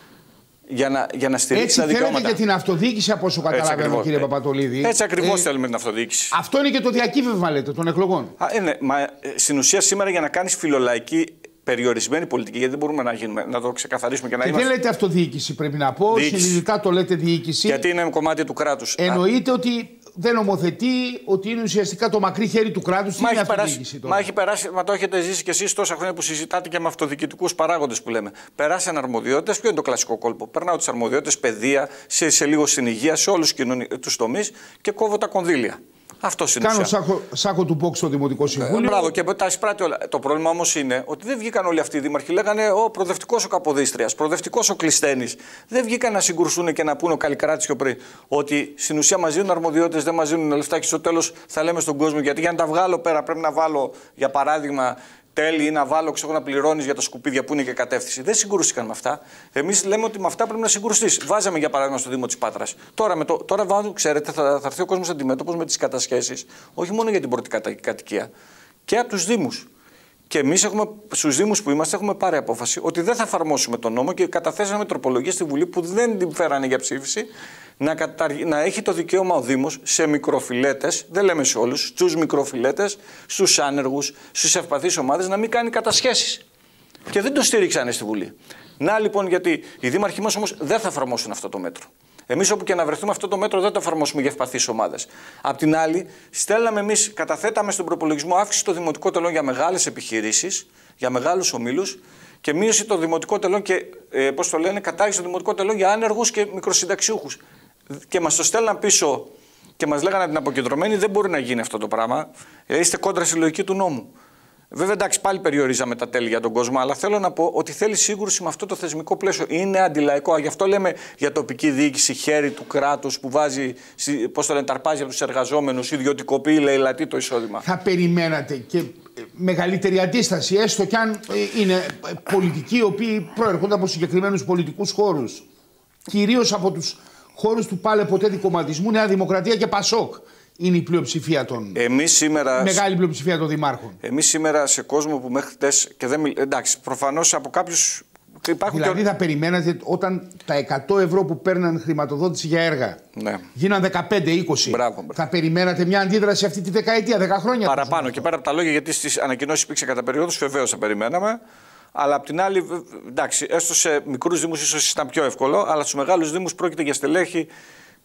Για να, για να στηρίξει τα δικαιώματα. Έτσι θέλετε και την αυτοδιοίκηση, από όσο καταλαβαίνω, κύριε Παπατολίδη. Έτσι ακριβώς ε, θέλουμε την αυτοδιοίκηση. Αυτό είναι και το διακύβευμα, λέτε, των εκλογών. Α, είναι, μα, στην ουσία σήμερα για να κάνεις φιλολαϊκή περιορισμένη πολιτική, γιατί δεν μπορούμε να, γίνουμε, να το ξεκαθαρίσουμε και να και είμαστε. Δεν λέτε αυτοδιοίκηση, πρέπει να πω. Συνειδητά το λέτε διοίκηση. Γιατί είναι κομμάτι του κράτους. Εννοείται ότι δεν νομοθετεί, ότι είναι ουσιαστικά το μακρύ χέρι του κράτους. Μα, έχει περάσει, μα έχει περάσει, μα το έχετε ζήσει κι εσείς τόσα χρόνια που συζητάτε και με αυτοδιοικητικούς παράγοντες που λέμε. Περάσαν αρμοδιότητες. Ποιο είναι το κλασικό κόλπο? Περνάω τις αρμοδιότητες, παιδεία, σε, σε λίγο στην υγεία, σε όλους τους τομείς και κόβω τα κονδύλια. Αυτό είναι. Κάνω σάκο, σάκο του μπόξ στο Δημοτικό Συμβούλιο. Ε, μπράβο, και τα εισπράττει όλα. Το πρόβλημα όμως είναι ότι δεν βγήκαν όλοι αυτοί οι δήμαρχοι. Λέγανε ο προοδευτικός ο Καποδίστριας, προοδευτικός ο Κλειστένης. Δεν βγήκαν να συγκρουστούν και να πούνε ο Καλλικράτης πιο πριν. Ότι στην ουσία μας δίνουν αρμοδιότητες, δεν μας δίνουν λεφτά και στο τέλος θα λέμε στον κόσμο. Γιατί για να τα βγάλω πέρα πρέπει να βάλω, για παράδειγμα, τέλη ή να βάλω, ξέρω, να πληρώνεις για τα σκουπίδια που είναι και κατεύθυνση. Δεν συγκρούστηκαν με αυτά. Εμείς λέμε ότι με αυτά πρέπει να συγκρουστείς. Βάζαμε για παράδειγμα στο Δήμο της Πάτρας. Τώρα, με το, τώρα βάζω, ξέρετε, θα, θα έρθει ο κόσμος αντιμέτωπος με τις κατασχέσεις, όχι μόνο για την πρώτη κατοικία, και από τους Δήμους. Και εμείς στους Δήμους που είμαστε έχουμε πάρει απόφαση ότι δεν θα εφαρμόσουμε τον νόμο και καταθέσαμε τροπολογία στη Βουλή που δεν την φέρανε για ψήφιση. Να, καταρ... να έχει το δικαίωμα ο Δήμος σε μικροφιλέτες, δεν λέμε σε όλους, στους μικροφιλέτες, στους άνεργους, στους ευπαθείς ομάδες να μην κάνει κατασχέσεις. Και δεν το στήριξανε στη Βουλή. Να λοιπόν, γιατί οι δήμαρχοι μας όμως δεν θα εφαρμόσουν αυτό το μέτρο. Εμείς όπου και να βρεθούμε αυτό το μέτρο δεν το εφαρμόσουμε για ευπαθείς ομάδες. Απ' την άλλη, στέλναμε εμείς, καταθέταμε στον προπολογισμό αύξηση των δημοτικών τελών για μεγάλες επιχειρήσεις, για μεγάλους ομίλους και μείωση των δημοτικών τελών και, ε, πώς το λένε, κατάργηση των δημοτικών τελών για άνεργους και μικροσυνταξιούχους. Και μας το στέλναν πίσω και μας λέγανε την αποκεντρωμένη, δεν μπορεί να γίνει αυτό το πράγμα. Είστε κόντρα στη λογική του νόμου. Βέβαια, εντάξει, πάλι περιορίζαμε τα τέλη για τον κόσμο, αλλά θέλω να πω ότι θέλει σύγκρουση με αυτό το θεσμικό πλαίσιο. Είναι αντιλαϊκό. Γι' αυτό λέμε για τοπική διοίκηση, χέρι του κράτους που βάζει, πώς το λένε, ταρπάζει από τους εργαζόμενους, ιδιωτικοποιεί, λαιλατεί το εισόδημα. Θα περιμένατε και μεγαλύτερη αντίσταση, έστω κι αν είναι πολιτικοί οι οποίοι προέρχονται από συγκεκριμένους πολιτικούς χώρους. Κυρίως από τους χώρους του πάλε ποτέ δικομματισμού, Νέα Δημοκρατία και Πασόκ. Είναι η πλειοψηφία των. Εμείς σήμερα, μεγάλη πλειοψηφία των δημάρχων. Εμείς σήμερα σε κόσμο που μέχρι χτες. Και δεν μιλ... Εντάξει, προφανώς από κάποιους. Δηλαδή, και... θα περιμένατε όταν τα εκατό ευρώ που παίρναν χρηματοδότηση για έργα, ναι, γίναν δεκαπέντε είκοσι. Μπράβο, μπράβο. Θα περιμένατε μια αντίδραση αυτή τη δεκαετία, δέκα χρόνια. Παραπάνω και πέρα από τα λόγια, γιατί στις ανακοινώσεις υπήρξε κατά περιόδους, βεβαίως θα περιμέναμε. Αλλά απ' την άλλη, εντάξει, έστω σε μικρούς δήμους ίσως ήταν πιο εύκολο, αλλά στους μεγάλους δήμους πρόκειται για στελέχη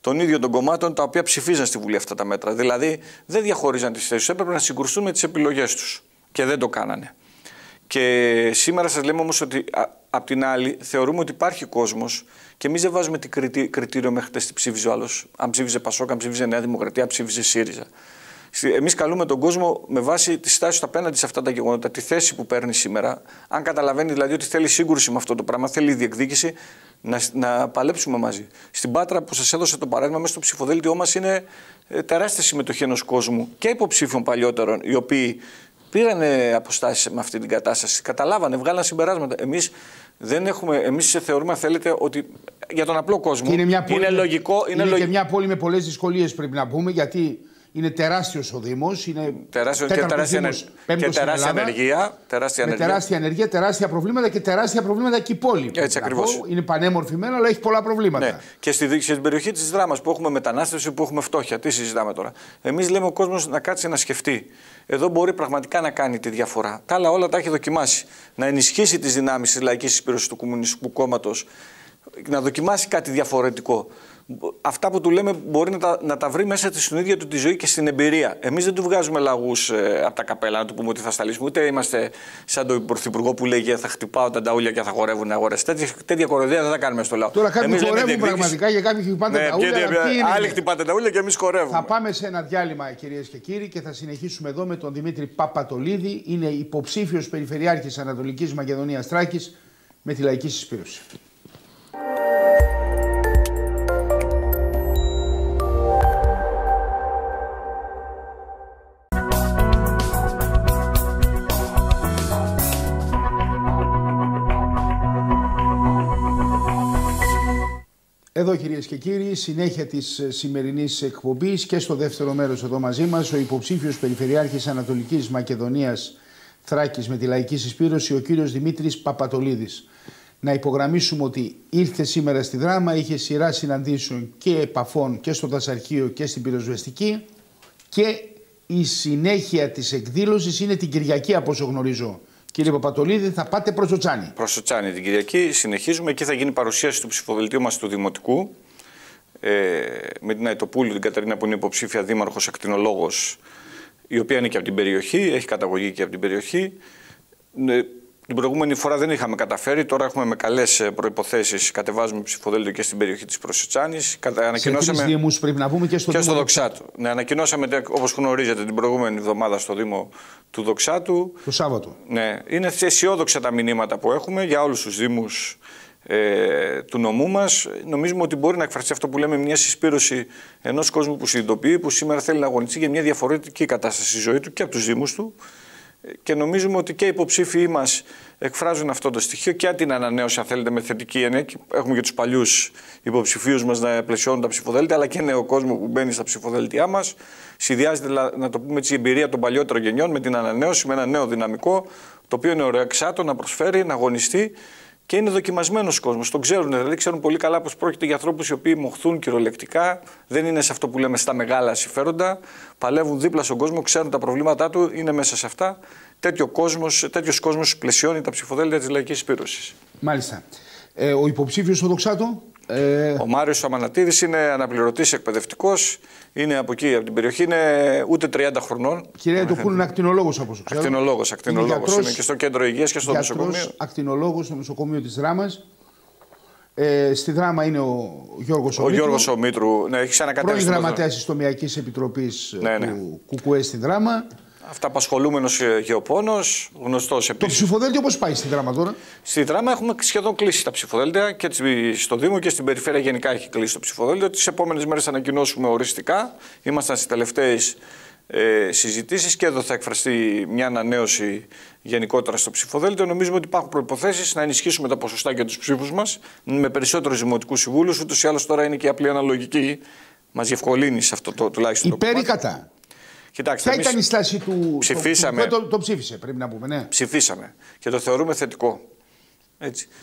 των ίδιων των κομμάτων τα οποία ψηφίζαν στη Βουλή αυτά τα μέτρα. Δηλαδή δεν διαχωρίζαν τις θέσεις, έπρεπε να συγκρουστούν με τις επιλογές τους. Και δεν το κάνανε. Και σήμερα σας λέμε όμως ότι α, απ' την άλλη θεωρούμε ότι υπάρχει κόσμος και εμείς δεν βάζουμε τι κριτήριο μέχρι χτες τι ψήφιζε ο άλλος. Αν ψήφιζε Πασόκ, αν ψήφιζε Νέα Δημοκρατία, αν ψήφιζε ΣΥΡΙΖΑ. Εμείς καλούμε τον κόσμο με βάση τη στάση του απέναντι σε αυτά τα γεγονότα, τη θέση που παίρνει σήμερα. Αν καταλαβαίνει δηλαδή ότι θέλει σύγκρουση με αυτό το πράγμα, θέλει διεκδίκηση, να, να παλέψουμε μαζί. Στην Πάτρα, που σας έδωσα το παράδειγμα, μέσα στο ψηφοδέλτιό μας είναι τεράστια συμμετοχή ενός κόσμου και υποψήφιων παλιότερων, οι οποίοι πήραν αποστάσεις με αυτή την κατάσταση, καταλάβανε, βγάλαν συμπεράσματα. Εμείς δεν έχουμε, εμείς θεωρούμε, αν θέλετε, ότι για τον απλό κόσμο είναι, μια πόλη, είναι λογικό. Είναι, είναι λογικό. Και μια πόλη με πολλές δυσκολίες, πρέπει να πούμε, γιατί είναι τεράστιος ο Δήμος. Είναι τεράστιο, και τεράστια, Δήμος, και τεράστια ενεργεία. Τεράστια με ενεργεία. τεράστια ενεργεία, τεράστια προβλήματα και τεράστια προβλήματα και η πόλη. Έτσι ακριβώς. Είναι πανέμορφη μένα, αλλά έχει πολλά προβλήματα. Ναι. Και στη, στην περιοχή της Δράμας που έχουμε μετανάστευση, που έχουμε φτώχεια, τι συζητάμε τώρα. Εμείς λέμε ο κόσμος να κάτσει να σκεφτεί. Εδώ μπορεί πραγματικά να κάνει τη διαφορά. Τα άλλα όλα τα έχει δοκιμάσει. Να ενισχύσει τις δυνάμεις της λαϊκής συσπήρωσης του Κομμουνιστικού Κόμματος, να δοκιμάσει κάτι διαφορετικό. Αυτά που του λέμε μπορεί να τα, να τα βρει μέσα στην ίδια του τη ζωή και στην εμπειρία. Εμείς δεν του βγάζουμε λαγούς ε, από τα καπέλα να του πούμε ότι θα σταλίσουμε. Ούτε είμαστε σαν τον Πρωθυπουργό που λέγει θα χτυπάω τα νταούλια και θα χορεύουν αγορές. Τέτοια, τέτοια κοροϊδία δεν θα κάνουμε στο λαό. Τώρα κάποιοι χορεύουν πραγματικά και κάποιοι χτυπάνε ναι, τα ούλια. Άλλοι χτυπάνε τα ούλια και εμείς χορεύουμε. Θα πάμε σε ένα διάλειμμα, κυρίες και κύριοι, και θα συνεχίσουμε εδώ με τον Δημήτρη Παπατολίδη. Είναι υποψήφιος περιφερειάρχης Ανατολικής Μακεδονίας Θράκης με τη λαϊκή συσπήρωση. Εδώ, κυρίες και κύριοι, συνέχεια της σημερινής εκπομπής και στο δεύτερο μέρος εδώ μαζί μας ο υποψήφιος περιφερειάρχης Ανατολικής Μακεδονίας Θράκης με τη λαϊκή συσπήρωση, ο κύριος Δημήτρης Παπατολίδης. Να υπογραμμίσουμε ότι ήρθε σήμερα στη Δράμα, είχε σειρά συναντήσεων και επαφών και στο Δασαρχείο και στην Πυροσβεστική και η συνέχεια της εκδήλωσης είναι την Κυριακή, από όσο γνωρίζω. Κύριε Παπατολίδη, θα πάτε προς το Τσάνι. Προς το Τσάνι την Κυριακή. Συνεχίζουμε. Εκεί θα γίνει παρουσίαση του ψηφοδελτίου μας του Δημοτικού. Ε, με την Αιτοπούλου, την Κατερίνα, που είναι υποψήφια δήμαρχος, ακτινολόγος, η οποία είναι και από την περιοχή, έχει καταγωγή και από την περιοχή. Ε, την προηγούμενη φορά δεν είχαμε καταφέρει. Τώρα έχουμε με καλές προϋποθέσεις. Κατεβάζουμε ψηφοδέλτιο και στην περιοχή της Προσετσάνης. Σε τρεις δήμους πρέπει να πούμε και στο, και στο Δοξάτου. Ναι, ανακοινώσαμε, όπως γνωρίζετε, την προηγούμενη εβδομάδα στο Δήμο του Δοξάτου. Το Σάββατο. Ναι, είναι αισιόδοξα τα μηνύματα που έχουμε για όλους τους δήμους ε, του νομού μας. Νομίζουμε ότι μπορεί να εκφραστεί αυτό που λέμε μια συσπήρωση ενός κόσμου που συνειδητοποιεί, που σήμερα θέλει να αγωνιστεί για μια διαφορετική κατάσταση στη ζωή του και από τους δήμους του. Και νομίζουμε ότι και οι υποψήφοι μας εκφράζουν αυτό το στοιχείο και την ανανέωση, αν θέλετε, με θετική έννοια. Έχουμε και τους παλιούς υποψηφίους μας να πλαισιώνουν τα ψηφοδέλτια, αλλά και νέο κόσμο που μπαίνει στα ψηφοδέλτια μας. Συνδυάζεται, να το πούμε έτσι, η εμπειρία των παλιότερων γενιών με την ανανέωση, με ένα νέο δυναμικό, το οποίο είναι ωρεξάτο να προσφέρει, να αγωνιστεί. Και είναι δοκιμασμένος κόσμος. Το ξέρουν, δηλαδή ξέρουν πολύ καλά πως πρόκειται για ανθρώπους οι οποίοι μοχθούν κυριολεκτικά, δεν είναι σε αυτό που λέμε στα μεγάλα συμφέροντα, παλεύουν δίπλα στον κόσμο, ξέρουν τα προβλήματά του, είναι μέσα σε αυτά. Τέτοιο κόσμος, τέτοιος κόσμος πλαισιώνει τα ψηφοδέλτια της λαϊκής συσπήρωσης. Μάλιστα. Ε, ο υποψήφιος στο Δοξάτο. Ε... Ο Μάριος Αμανατίδης είναι αναπληρωτής εκπαιδευτικός, είναι από εκεί, από την περιοχή, είναι ούτε τριάντα χρονών. Κύριε Αιτοπούλου, είναι ακτινολόγος από όσο ξέρω. Ακτινολόγος, ακτινολόγος. Είναι, γιατρός, είναι και στο κέντρο υγείας και στο γιατρός, νοσοκομείο. Ακτινολόγος στο νοσοκομείο της Δράμας. Ε, στη Δράμα είναι ο Γιώργος Ομήτρου. Ο Γιώργος Ομήτρου, ναι, έχει ξανακατέβει. Πρώην γραμματέας της Τομεακής Επιτροπής ναι, ναι. του Κουκουέ στη Δράμα. Αυταπασχολούμενος γεωπόνος, γνωστός επίσης. Το ψηφοδέλτιο πώς πάει στη Δράμα τώρα? Στη Δράμα έχουμε σχεδόν κλείσει τα ψηφοδέλτια και στο Δήμο και στην περιφέρεια γενικά έχει κλείσει το ψηφοδέλτιο. Τις επόμενες μέρες θα ανακοινώσουμε οριστικά. Ήμασταν στις τελευταίες ε, συζητήσεις και εδώ θα εκφραστεί μια ανανέωση γενικότερα στο ψηφοδέλτιο. Νομίζουμε ότι υπάρχουν προϋποθέσεις να ενισχύσουμε τα ποσοστά για τους ψήφους μας με περισσότερους δημοτικούς συμβούλους. Ούτως ή άλλως τώρα είναι και η απλή αναλογική. Μας διευκολύνει σε αυτό το τουλάχιστον. Υπέρ ή κατά? Κοιτάξτε, ποια ήταν η στάση του? Ψηφίσαμε. Το, το, το ψήφισε, πρέπει να πούμε, ναι. Ψηφίσαμε και το θεωρούμε θετικό. Έτσι.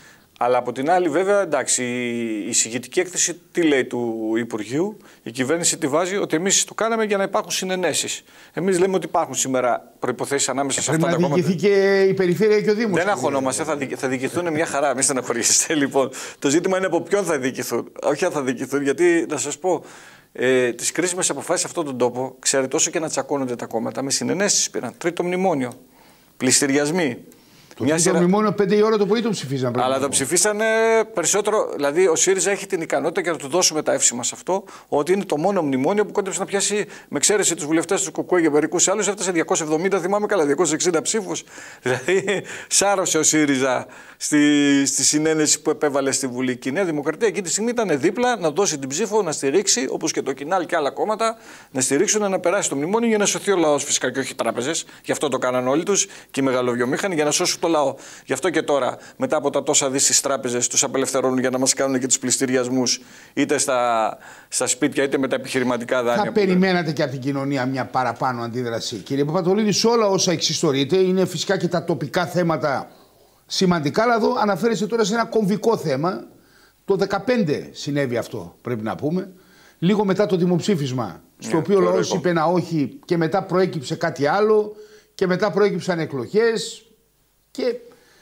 Αλλά από την άλλη, βέβαια, εντάξει, η εισηγητική έκθεση τι λέει του Υπουργείου, η κυβέρνηση τη βάζει ότι εμείς το κάναμε για να υπάρχουν συνενέσεις. Εμείς λέμε ότι υπάρχουν σήμερα προϋποθέσεις ανάμεσα σε αυτά τα κόμματα. Πρέπει να διοικηθεί και η περιφέρεια και ο Δήμος. Δεν αγχωνόμαστε, θα, θα διοικηθούν μια χαρά, μην στεναχωρήσετε. Λοιπόν, το ζήτημα είναι από ποιον θα διοικηθούν. Όχι αν θα διοικηθούν, γιατί να σας πω, ε, τις κρίσιμες αποφάσεις σε αυτόν τον τόπο, ξέρετε, όσο και να τσακώνονται τα κόμματα, με συνενέσεις πήραν. Τρίτο μνημόνιο. Πληστηριασμοί. Το τρίτο σειρά... μνημόνιο πέντε η ώρα το πρωί το ψηφίσαν. Αλλά το ψηφίσανε περισσότερο. Δηλαδή, ο ΣΥΡΙΖΑ έχει την ικανότητα και να του δώσουμε τα εύσημα σε αυτό, ότι είναι το μόνο μνημόνιο που κόντεψε να πιάσει με εξαίρεση του βουλευτές του ΚΚΕ και μερικού άλλου. Έφτασε διακόσια εβδομήντα, θυμάμαι καλά, διακόσιους εξήντα ψήφους. Δηλαδή, σάρωσε ο ΣΥΡΙΖΑ στη, στη συνένεση που επέβαλε στη Βουλή. Και η Νέα Δημοκρατία εκείνη τη στιγμή ήταν δίπλα να δώσει την ψήφο, να στηρίξει, όπως και το Κινάλ και άλλα κόμματα, να στηρίξουν να περάσει το μνημόνιο για να σωθεί ο λαός φυσικά και όχι οι τράπεζες. Γι' αυτό το κάναν όλοι τους και οι μεγαλοβιομήχανοι για να σώσουν το λαό. Γι' αυτό και τώρα, μετά από τα τόσα δις στις τράπεζες, τους απελευθερώνουν για να μας κάνουν και τους πληστηριασμούς, είτε στα, στα σπίτια είτε με τα επιχειρηματικά δάνεια. Θα περιμένατε και από την κοινωνία μια παραπάνω αντίδραση. Κύριε Παπατολίδη, σε όλα όσα εξιστορείτε, είναι φυσικά και τα τοπικά θέματα σημαντικά, αλλά εδώ αναφέρεστε τώρα σε ένα κομβικό θέμα. Το δεκαπέντε συνέβη αυτό, πρέπει να πούμε. Λίγο μετά το δημοψήφισμα, στο yeah, οποίο ο λαός είπε ένα όχι και μετά προέκυψε κάτι άλλο και μετά προέκυψαν εκλογές και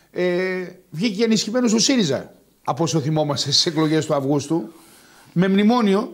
ε, βγήκε ενισχυμένος ο ΣΥΡΙΖΑ, από όσο θυμόμαστε, στις εκλογές του Αυγούστου, με μνημόνιο.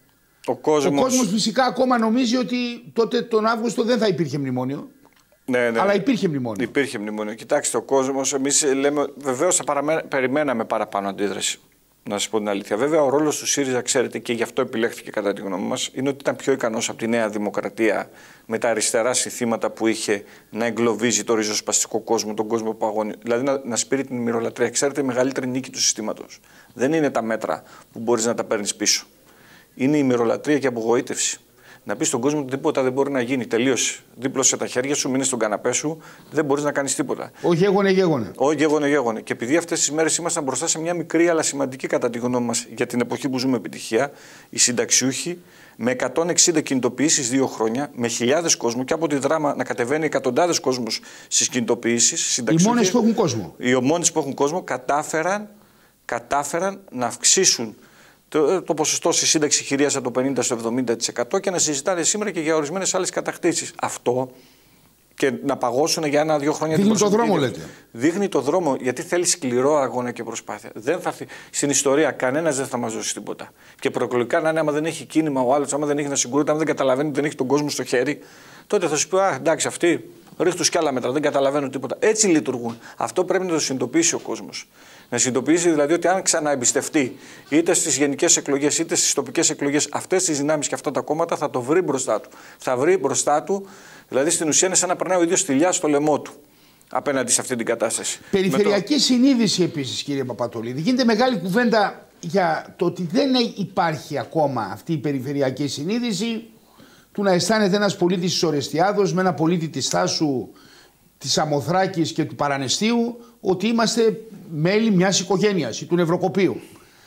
Ο κόσμος... ο κόσμος φυσικά ακόμα νομίζει ότι τότε τον Αύγουστο δεν θα υπήρχε μνημόνιο. Ναι, ναι. Αλλά υπήρχε μνημόνιο. Υπήρχε μνημόνιο. Κοιτάξτε, ο κόσμος, εμείς λέμε, βεβαίως θα παραμέ... περιμέναμε παραπάνω αντίδραση. Να σας πω την αλήθεια. Βέβαια, ο ρόλος του ΣΥΡΙΖΑ, ξέρετε, και γι' αυτό επιλέχθηκε κατά τη γνώμη μας, είναι ότι ήταν πιο ικανός από τη Νέα Δημοκρατία με τα αριστερά συνθήματα που είχε να εγκλωβίζει το ριζοσπαστικό κόσμο, τον κόσμο που αγωνίζει. Δηλαδή να, να σπείρει την μυρολατρεία. Ξέρετε, η μεγαλύτερη νίκη του συστήματος δεν είναι τα μέτρα που μπορείς να τα παίρνεις πίσω. Είναι η μυρολατρεία και η απογοήτευση. Να πει στον κόσμο ότι τίποτα δεν μπορεί να γίνει. Τελείωσε. Δίπλωσε τα χέρια σου, μείνε στον καναπέ σου, δεν μπορεί να κάνει τίποτα. Όχι, γέγονε, γέγονε. Όχι, γέγονε, γέγονε. Και επειδή αυτές τις μέρες ήμασταν μπροστά σε μια μικρή αλλά σημαντική, κατά τη γνώμη μας, για την εποχή που ζούμε, επιτυχία, οι συνταξιούχοι με εκατόν εξήντα κινητοποιήσεις δύο χρόνια, με χιλιάδες κόσμου και από τη Δράμα να κατεβαίνει εκατοντάδες κόσμους στις κινητοποιήσεις. Οι μόνες που έχουν κόσμο. Οι μόνες που έχουν κόσμο κατάφεραν, κατάφεραν να αυξήσουν Το, το ποσοστό στη σύνταξη χειρίας από το πενήντα στο εβδομήντα τοις εκατό και να συζητάνε σήμερα και για ορισμένες άλλες κατακτήσεις. Αυτό και να παγώσουν για ένα-δύο χρόνια. Δείχνει το δρόμο, λέτε. Δείχνει το δρόμο, γιατί θέλει σκληρό αγώνα και προσπάθεια. Δεν θα, στην ιστορία κανένας δεν θα μας δώσει τίποτα. Και προεκλογικά να είναι, άμα δεν έχει κίνημα ο άλλος, άμα δεν έχει να συγκρούεται, άμα δεν καταλαβαίνει ότι δεν έχει τον κόσμο στο χέρι, τότε θα σου πει: Α, εντάξει, αυτοί ρίχνουν κι άλλα μέτρα, δεν καταλαβαίνουν τίποτα. Έτσι λειτουργούν. Αυτό πρέπει να το συνειδητοποιήσει ο κόσμος. Να συνειδητοποιήσει δηλαδή ότι αν ξαναεμπιστευτεί είτε στις γενικές εκλογές είτε στις τοπικές εκλογές αυτές τις δυνάμεις και αυτά τα κόμματα, θα το βρει μπροστά του. Θα βρει μπροστά του, δηλαδή στην ουσία είναι σαν να περνάει ο ίδιος θηλιά στο λαιμό του απέναντι σε αυτή την κατάσταση. Περιφερειακή το... συνείδηση επίσης, κύριε Παπατολίδη. Γίνεται μεγάλη κουβέντα για το ότι δεν υπάρχει ακόμα αυτή η περιφερειακή συνείδηση του να αισθάνεται ένας πολίτης της Ορεστιάδος με ένα πολίτη της Θάσου, της Αμοθράκης και του Παρανεστίου ότι είμαστε μέλη μιας οικογένειας ή του Νευροκοπείου.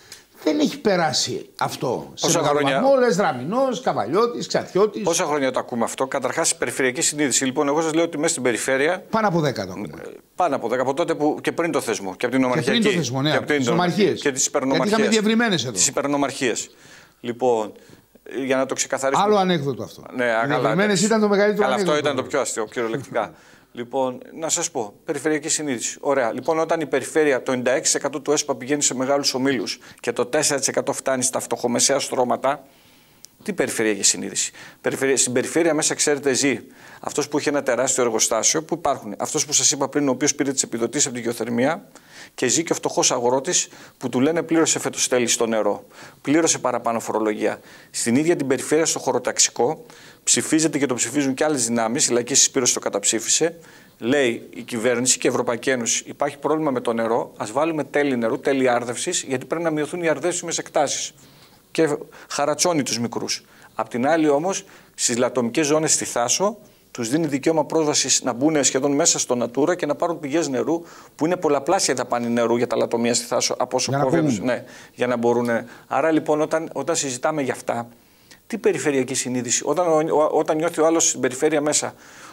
Δεν έχει περάσει αυτό. Πόσα σε χρόνια... Μόλες, Δραμηνός, Καβαλιώτης, Ξαθιώτης. Πόσα χρόνια το ακούμε αυτό? Καταρχάς, η περιφερειακή συνείδηση. Λοιπόν, εγώ σας λέω ότι μέσα στην περιφέρεια. Πάνω από δέκα το ακούμε. Πάνω από δέκα, από τότε που και πριν το θεσμό. Και από την ομαρχία. Και πριν το θεσμό, ναι. Και, τις και τις υπερνομαρχίες. Γιατί είχαμε διευρυμένες εδώ. Τις υπερνομαρχίες. Λοιπόν, για να το ξεκαθαρίσουμε. Άλλο ανέκδοτο αυτό. Ναι, οι διευρυμένες ήταν το μεγαλύτερο αλλά ανέκδοτο. Αυτό ήταν το πιο αστείο, κυριολεκτικά. Λοιπόν, να σας πω, περιφερειακή συνείδηση. Ωραία. Λοιπόν, όταν η περιφέρεια το ενενήντα έξι τοις εκατό του ΕΣΠΑ πηγαίνει σε μεγάλους ομίλους και το τέσσερα τοις εκατό φτάνει στα φτωχομεσαία στρώματα, τι περιφερειακή συνείδηση? Στην περιφέρεια μέσα, ξέρετε, ζει αυτός που έχει ένα τεράστιο εργοστάσιο, που υπάρχουν. Αυτός που σας είπα πριν, ο οποίος πήρε τις επιδοτήσεις από τη γεωθερμία, και ζει και ο φτωχός αγρότης που του λένε πλήρωσε φέτος τέλη στο νερό, πλήρωσε παραπάνω φορολογία. Στην ίδια την περιφέρεια, στο χωροταξικό, ψηφίζεται και το ψηφίζουν και άλλες δυνάμεις. Η Λαϊκή Συσπήρωση το καταψήφισε. Λέει η κυβέρνηση και η Ευρωπαϊκή Ένωση: υπάρχει πρόβλημα με το νερό. Ας βάλουμε τέλη νερού, τέλη άρδευσης, γιατί πρέπει να μειωθούν οι αρδεύσιμες εκτάσεις. Και χαρατσώνει τους μικρούς. Απ' την άλλη, όμως, στις λατομικές ζώνες στη Θάσο, τους δίνει δικαίωμα πρόσβασης να μπουν σχεδόν μέσα στο Natura και να πάρουν πηγές νερού που είναι πολλαπλάσια δαπάνη νερού για τα λατομεία στη Θάσο από όσο κόβει. Ναι, για να μπορούν. Άρα λοιπόν, όταν, όταν συζητάμε για αυτά, τι περιφερειακή συνείδηση? Όταν, ο, όταν νιώθει ο άλλος στην περιφέρεια μέσα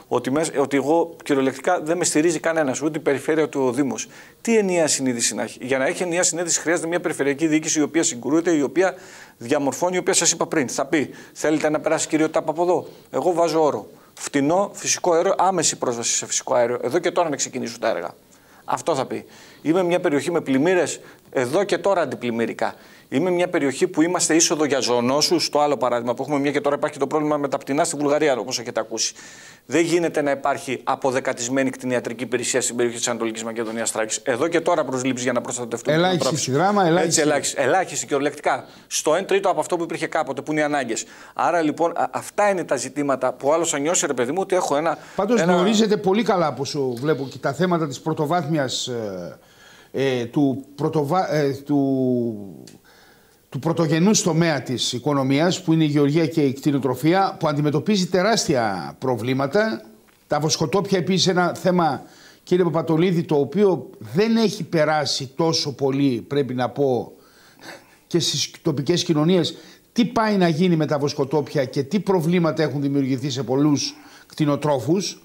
ότι, μέσα, ότι εγώ κυριολεκτικά δεν με στηρίζει κανένας, ούτε η περιφέρεια του ο Δήμος. Τι ενιαία συνείδηση να έχει? Για να έχει ενιαία συνείδηση χρειάζεται μια περιφερειακή διοίκηση η οποία συγκρούεται, η οποία διαμορφώνει, η οποία σας είπα πριν. Θα πει, θέλετε να περάσει κύριο τάπα από εδώ? Εγώ βάζω όρο. Φτηνό φυσικό αέριο, άμεση πρόσβαση σε φυσικό αέριο. Εδώ και τώρα να ξεκινήσουν τα έργα. Αυτό θα πει. Είμαι μια περιοχή με πλημμύρες, εδώ και τώρα αντιπλημμυρικά. Είμαι μια περιοχή που είμαστε είσοδο για ζωονόσους. Το άλλο παράδειγμα που έχουμε, μια και τώρα υπάρχει το πρόβλημα με τα πτηνά στη Βουλγαρία, όπως έχετε ακούσει. Δεν γίνεται να υπάρχει αποδεκατισμένη κτηνιατρική υπηρεσία στην περιοχή της Ανατολικής Μακεδονίας Θράκης. Εδώ και τώρα προσλήψεις για να προστατευτούν. Ελάχιστη στη δράμα, ελάχιστη. Έτσι, ελάχιστη. Ελάχιστη κυριολεκτικά. Στο ένα τρίτο από αυτό που υπήρχε κάποτε, που είναι οι ανάγκες. Άρα λοιπόν, α, αυτά είναι τα ζητήματα που άλλο θα νιώσει, ρε παιδί μου, ότι έχω ένα. Πάντως ένα... γνωρίζετε πολύ καλά, από όσο βλέπω, και τα θέματα της πρωτοβάθμιας. Ε, ε, του, πρωτοβα... ε, του... του πρωτογενούς τομέα της οικονομίας, που είναι η γεωργία και η κτηνοτροφία, που αντιμετωπίζει τεράστια προβλήματα. Τα βοσκοτόπια επίσης ένα θέμα, κύριε Παπατολίδη, το οποίο δεν έχει περάσει τόσο πολύ, πρέπει να πω, και στις τοπικές κοινωνίες. Τι πάει να γίνει με τα βοσκοτόπια και τι προβλήματα έχουν δημιουργηθεί σε πολλούς κτηνοτρόφους,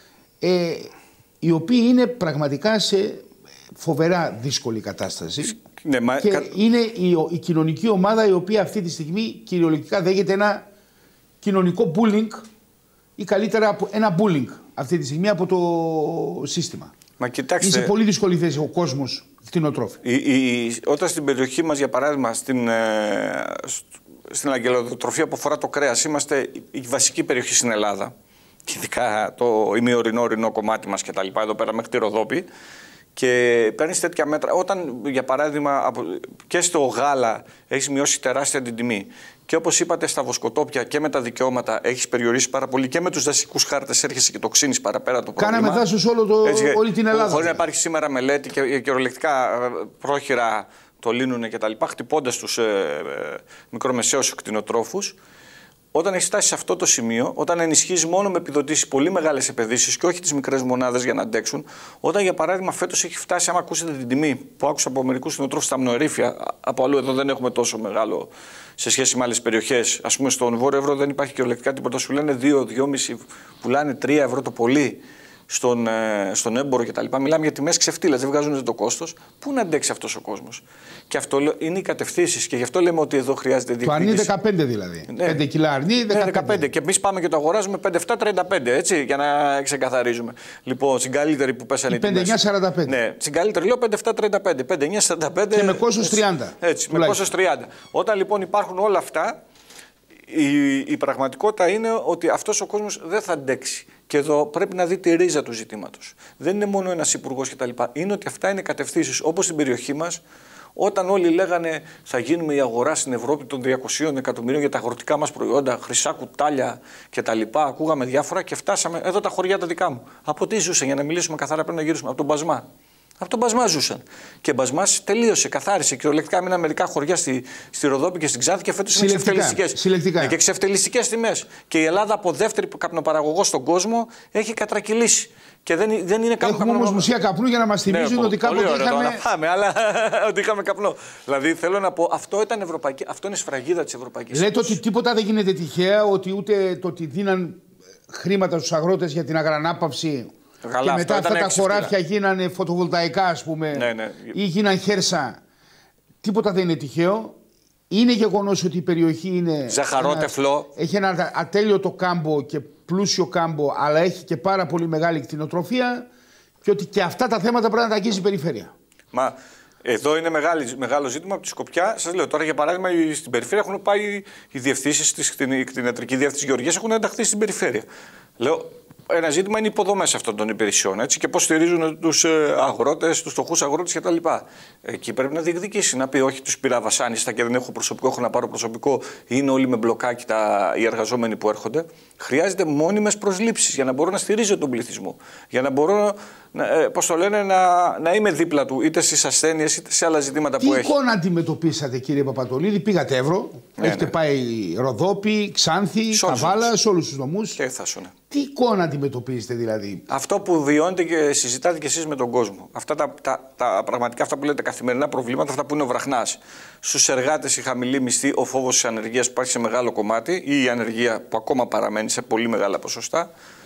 ε, οι οποίοι είναι πραγματικά σε φοβερά δύσκολη κατάσταση. Ναι, μα... Και είναι η, η κοινωνική ομάδα η οποία αυτή τη στιγμή κυριολεκτικά δέχεται ένα κοινωνικό bullying, ή καλύτερα ένα bullying αυτή τη στιγμή από το σύστημα. Μα κοιτάξτε, είναι σε πολύ δύσκολη θέση ο κόσμος κτηνοτρόφοι. Η, η, όταν στην περιοχή μας, για παράδειγμα, στην, ε, στην αγγελοτροφία που αφορά το κρέας, είμαστε η βασική περιοχή στην Ελλάδα, ειδικά το ημιορεινό ορεινό κομμάτι μας κτλ. Εδώ πέρα μέχρι τη Ροδόπη. Και παίρνει τέτοια μέτρα. Όταν, για παράδειγμα, και στο γάλα έχει μειώσει τεράστια την τιμή, και όπως είπατε, στα βοσκοτόπια και με τα δικαιώματα έχει περιορίσει πάρα πολύ, και με τους δασικούς χάρτες έρχεσαι και το ξύνεις παραπέρα το πρόβλημα. Κάναμε δάσος όλο το, όλη την Ελλάδα. Χωρίς να υπάρχει σήμερα μελέτη και κυριολεκτικά πρόχειρα το λύνουνε κτλ., χτυπώντας τους ε, ε, μικρομεσαίους κτηνοτρόφους. Όταν έχει φτάσει σε αυτό το σημείο, όταν ενισχύει μόνο με επιδοτήσεις πολύ μεγάλες επενδύσεις και όχι τις μικρές μονάδες για να αντέξουν, όταν για παράδειγμα φέτος έχει φτάσει, άμα ακούσετε την τιμή που άκουσα από μερικούς κτηνοτρόφους στα Μνοερήφια, από αλλού εδώ δεν έχουμε τόσο μεγάλο σε σχέση με άλλες περιοχές. Ας πούμε στον Βόρειο Ευρώ δεν υπάρχει κυριολεκτικά τίποτα, σου λένε δύο, δυόμισι, πουλάνε τρία ευρώ το πολύ στον, στον έμπορο κτλ. Μιλάμε για τιμές ξεφτύλας, δεν βγάζουν το κόστος. Πού να αντέξει αυτός ο κόσμος? Και αυτό είναι οι κατευθύνσεις. Και γι' αυτό λέμε ότι εδώ χρειάζεται διεκδίκηση. Το αρνί δεκαπέντε δηλαδή. Ναι. πέντε κιλά αρνί, δεκαπέντε. Ναι, δεκαπέντε. Και εμείς πάμε και το αγοράζουμε πέντε επτά τριάντα πέντε, έτσι, για να ξεκαθαρίζουμε. Λοιπόν, στην καλύτερη που πέσανε οι τιμές. πέντε εννιά σαράντα πέντε. Ναι, στην καλύτερη λέω πέντε επτά τριάντα πέντε. πέντε εννιά σαράντα πέντε. Και με κόστος τριάντα. Έτσι, με κόστος τριάντα. Όταν λοιπόν υπάρχουν όλα αυτά, η, η πραγματικότητα είναι ότι αυτός ο κόσμος δεν θα αντέξει. Και εδώ πρέπει να δει τη ρίζα του ζητήματος. Δεν είναι μόνο ένας υπουργός κτλ. Είναι ότι αυτά είναι κατευθύνσεις. Όπως στην περιοχή μας, όταν όλοι λέγανε θα γίνουμε η αγορά στην Ευρώπη των διακοσίων εκατομμυρίων για τα αγροτικά μας προϊόντα, χρυσά κουτάλια κτλ. Ακούγαμε διάφορα και φτάσαμε εδώ τα χωριά τα δικά μου. Από τι ζούσαν, για να μιλήσουμε καθαρά, πρέπει να γυρίσουμε από τον Μπασμά. Από τον Μπασμά ζούσαν. Και Μπασμάς τελείωσε, καθάρισε. Κυριολεκτικά μείναν μερικά χωριά στη, στη Ροδόπη και στην Ξάνθη και φέτος είναι εξευτελιστικές. Συλλεκτικά. Και εξευτελιστικές τιμές. Και η Ελλάδα από δεύτερη καπνοπαραγωγό στον κόσμο έχει κατρακυλήσει. Και δεν, δεν είναι κάπου. Έχουμε όμως μουσεία καπνού για να μας θυμίζουν, ναι, ότι κάποτε πολύ είχαμε. Να πάμε, αλλά ότι είχαμε καπνό. Δηλαδή θέλω να πω, αυτό, ήταν ευρωπαϊκή, αυτό είναι σφραγίδα της Ευρωπαϊκής Ένωσης. Λέτε ότι τίποτα δεν γίνεται τυχαία, ότι ούτε το ότι δίναν χρήματα στους αγρότες για την αγρανάπαυση. Καλά, και μετά αυτά τα έξυπνα. χωράφια γίνανε φωτοβολταϊκά, ας πούμε, ναι, ναι. ή γίναν χέρσα. Τίποτα δεν είναι τυχαίο. Είναι γεγονός ότι η περιοχή είναι. Ζαχαρότεφλο. Ένα, έχει ένα ατέλειωτο κάμπο και πλούσιο κάμπο, αλλά έχει και πάρα πολύ μεγάλη κτηνοτροφία, και ότι και αυτά τα θέματα πρέπει να τα αγγίζει η περιφέρεια. Μα εδώ είναι μεγάλη, μεγάλο ζήτημα από τη Σκοπιά. Σας λέω τώρα, για παράδειγμα, στην περιφέρεια έχουν πάει οι διευθύνσεις της κτηνιατρική διεύθυνση Γεωργίας, έχουν ενταχθεί στην περιφέρεια. Λέω, ένα ζήτημα είναι οι υποδομές αυτών των υπηρεσιών, έτσι, και πώς στηρίζουν τους αγρότες, τους φτωχούς αγρότες κτλ. Εκεί πρέπει να διεκδικήσει, να πει: όχι, τους πήρα βασάνιστα και δεν έχω προσωπικό, έχω να πάρω προσωπικό, είναι όλοι με μπλοκάκι τα, οι εργαζόμενοι που έρχονται. Χρειάζεται μόνιμες προσλήψεις για να μπορώ να στηρίζω τον πληθυσμό. Για να μπορώ, να, πώς το λένε, να, να είμαι δίπλα του, είτε στις ασθένειες είτε σε άλλα ζητήματα Τι που έχει. Τι εικόνα αντιμετωπίσατε, κύριε Παπατολίδη? Πήγατε Εύρο, ναι, έχετε ναι. πάει Ροδόπη, Ξάνθη, Καβάλα, σε όλους τους νομούς. Και θα σου, ναι. Τι εικόνα αντιμετωπίζετε δηλαδή? Αυτό που βιώνετε και συζητάτε και εσείς με τον κόσμο. Αυτά τα, τα, τα πραγματικά αυτά που λέτε καθημερινά προβλήματα, αυτά που είναι ο βραχνάς. Στους εργάτες η χαμηλή μισθή, ο φόβος της ανεργίας που υπάρχει σε μεγάλο κομμάτι, ή η ανεργία που ακόμα παραμένει σε πολύ μεγάλα ποσοστά.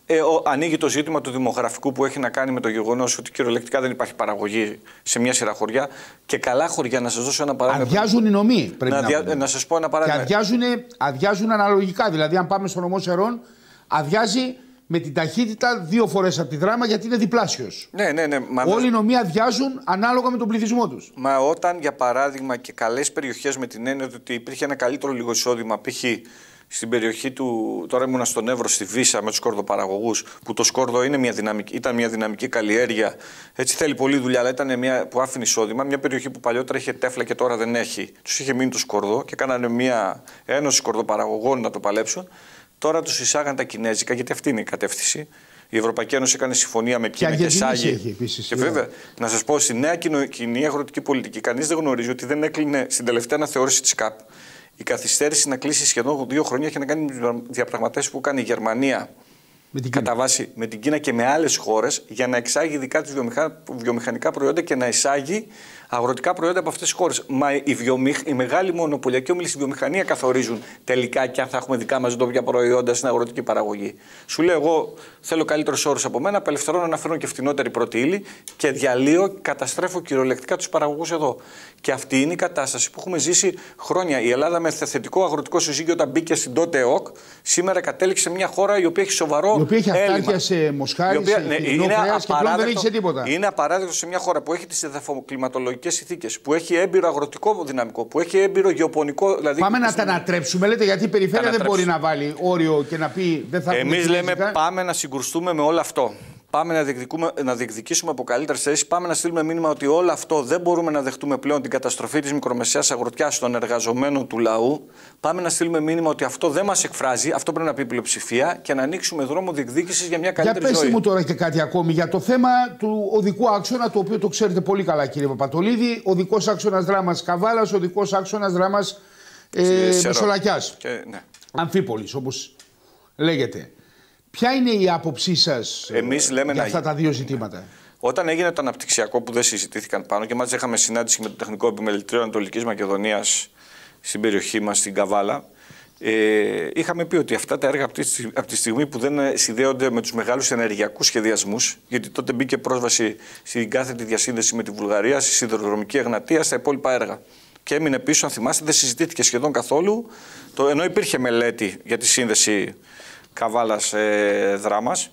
Ε, ο, ανοίγει το ζήτημα του δημογραφικού που έχει να κάνει με το γεγονός ότι κυριολεκτικά δεν υπάρχει παραγωγή σε μια σειρά χωριά. Και καλά χωριά, να σας δώσω ένα παράδειγμα. Αδειάζουν οι νομοί, πρέπει να, να, δια, να σας πω ένα παράδειγμα. Και αδειάζουν, αδειάζουν αναλογικά. Δηλαδή, αν πάμε στον νομό Σερών, αδειάζει με την ταχύτητα δύο φορές από τη Δράμα γιατί είναι διπλάσιος. Ναι, ναι, ναι. Μα όλοι οι νομοί αδειάζουν ανάλογα με τον πληθυσμό τους. Μα όταν, για παράδειγμα, και καλές περιοχές με την έννοια ότι υπήρχε ένα καλύτερο λίγο εισόδημα, π.χ. στην περιοχή του, τώρα ήμουνα στον Εύρο, στη Βύσα με τους σκορδοπαραγωγούς, που το σκόρδο είναι μια δυναμική, ήταν μια δυναμική καλλιέργεια. Έτσι θέλει πολλή δουλειά, αλλά ήταν μια που άφηνε εισόδημα. Μια περιοχή που παλιότερα είχε τέφλα και τώρα δεν έχει. Τους είχε μείνει το σκόρδο και κάνανε μια ένωση σκορδοπαραγωγών να το παλέψουν. Τώρα τους εισάγαν τα Κινέζικα, γιατί αυτή είναι η κατεύθυνση. Η Ευρωπαϊκή Ένωση έκανε συμφωνία με Κίνα και, και εισάγει. Και βέβαια, να σας πω, στη νέα κοινή αγροτική πολιτική, κανείς δεν γνωρίζει ότι δεν έκλεινε στην τελευταία αναθεώρηση της ΚΑΠ. Η καθυστέρηση να κλείσει σχεδόν δύο χρόνια έχει να κάνει με διαπραγματεύσεις που κάνει η Γερμανία με την, κατά βάση, με την Κίνα και με άλλες χώρες για να εξάγει δικά της βιομηχα... βιομηχανικά προϊόντα και να εισάγει αγροτικά προϊόντα από αυτές τις χώρες. Μα η, βιομηχ... η μεγάλη μονοπωλιακή όμιλη στη βιομηχανία καθορίζουν τελικά και αν θα έχουμε δικά μας ντόπια προϊόντα στην αγροτική παραγωγή. Σου λέω, εγώ θέλω καλύτερους όρους από μένα, απελευθερώνω να φέρω και φτηνότερη πρώτη ύλη και διαλύω, καταστρέφω κυριολεκτικά τους παραγωγούς εδώ. Και αυτή είναι η κατάσταση που έχουμε ζήσει χρόνια. Η Ελλάδα με θετικό αγροτικό συζύγιο όταν μπήκε στην τότε ΕΟΚ, σήμερα κατέληξε σε μια χώρα η οποία έχει σοβαρό. Η οποία έχει αυτάρκεια σε μοσχάρι, οποία, σε ναι, είναι κρέας και πλέον δεν έχει σε τίποτα. Είναι απαράδεκτο σε μια χώρα που έχει τις εδαφοκλιματολογικές συνθήκες, που έχει έμπειρο αγροτικό δυναμικό, που έχει έμπειρο γεωπονικό. Δηλαδή, πάμε να τα ανατρέψουμε, λέτε, γιατί η περιφέρεια δεν μπορεί να βάλει όριο και να πει δεν θα πούμε. Εμείς λέμε πάμε να συγκρουστούμε με όλο αυτό. Πάμε να, να διεκδικήσουμε από καλύτερες θέσεις. Πάμε να στείλουμε μήνυμα ότι όλο αυτό δεν μπορούμε να δεχτούμε πλέον την καταστροφή της μικρομεσαίας αγροτιάς των εργαζομένων του λαού. Πάμε να στείλουμε μήνυμα ότι αυτό δεν μας εκφράζει, αυτό πρέπει να πει η πλειοψηφία και να ανοίξουμε δρόμο διεκδίκησης για μια καλύτερη για ζωή. Για πέστε μου τώρα και κάτι ακόμη για το θέμα του οδικού άξονα, το οποίο το ξέρετε πολύ καλά, κύριε Παπατολίδη. Οδικός άξονας Δράμας Καβάλας, οδικός άξονας Δράμας ε, Μεσολακιάς. Ναι. Αμφίπολης, όπως λέγεται. Ποια είναι η άποψή σας Εμείς λέμε για να... αυτά τα δύο ζητήματα? Όταν έγινε το αναπτυξιακό που δεν συζητήθηκαν πάνω και μάλιστα είχαμε συνάντηση με το Τεχνικό Επιμελητήριο Ανατολικής Μακεδονίας στην περιοχή μας, στην Καβάλα, ε, είχαμε πει ότι αυτά τα έργα από τη στιγμή που δεν συνδέονται με τους μεγάλους ενεργειακούς σχεδιασμούς, γιατί τότε μπήκε πρόσβαση στην κάθετη διασύνδεση με τη Βουλγαρία, στη σιδηροδρομική Εγνατία, στα υπόλοιπα έργα. Και έμεινε πίσω, αν θυμάστε, δεν συζητήθηκε σχεδόν καθόλου, το, ενώ υπήρχε μελέτη για τη σύνδεση Καβάλας ε, Δράμας.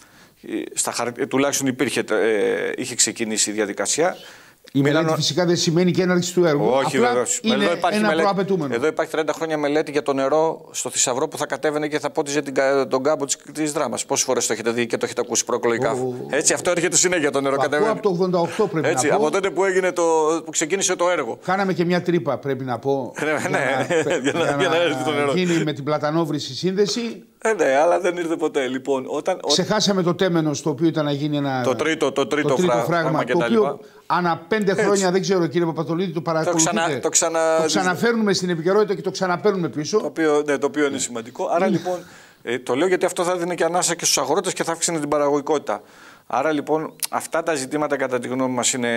Στα χαρ... Τουλάχιστον υπήρχε, ε, είχε ξεκινήσει η διαδικασία. Η μελέτη Μιλάνο... φυσικά δεν σημαίνει και έναρξη του έργου. Όχι, βεβαίως. Είναι εδώ υπάρχει ένα μελέτη... προαπαιτούμενο. Εδώ υπάρχει τριάντα χρόνια μελέτη για το νερό στο Θησαυρό που θα κατέβαινε και θα πότιζε την... τον κάμπο της Δράμας. Πόσες φορές το έχετε δει και το έχετε ακούσει προεκλογικά? Oh. Έτσι, αυτό έρχεται συνέχεια το νερό. Κατέβαινε. Από το ογδόντα οκτώ πρέπει Έτσι, να πω. Από τότε που, έγινε το... που ξεκίνησε το έργο. Κάναμε και μια τρύπα, πρέπει να πω. Ναι, για να έρθει το νερό. Γίνει με την Πλατανόβρηση σύνδεση. Ε, ναι, αλλά δεν ήρθε ποτέ. Λοιπόν, όταν, ξεχάσαμε το τέμενος, το οποίο ήταν να γίνει ένα. Το τρίτο, το τρίτο, το τρίτο φράγμα, φράγμα το οποίο ανά πέντε χρόνια, έτσι, δεν ξέρω, κύριε Παπατολίδη, το παρακολουθείτε. Το, ξανα, το, ξανα... το ξαναφέρνουμε στην επικαιρότητα και το ξαναπαίρνουμε πίσω. Το οποίο, ναι, το οποίο είναι σημαντικό. Άρα λοιπόν, ε, το λέω γιατί αυτό θα δίνει και ανάσα και στους αγρότες και θα αύξηνε την παραγωγικότητα. Άρα λοιπόν, αυτά τα ζητήματα κατά τη γνώμη μας είναι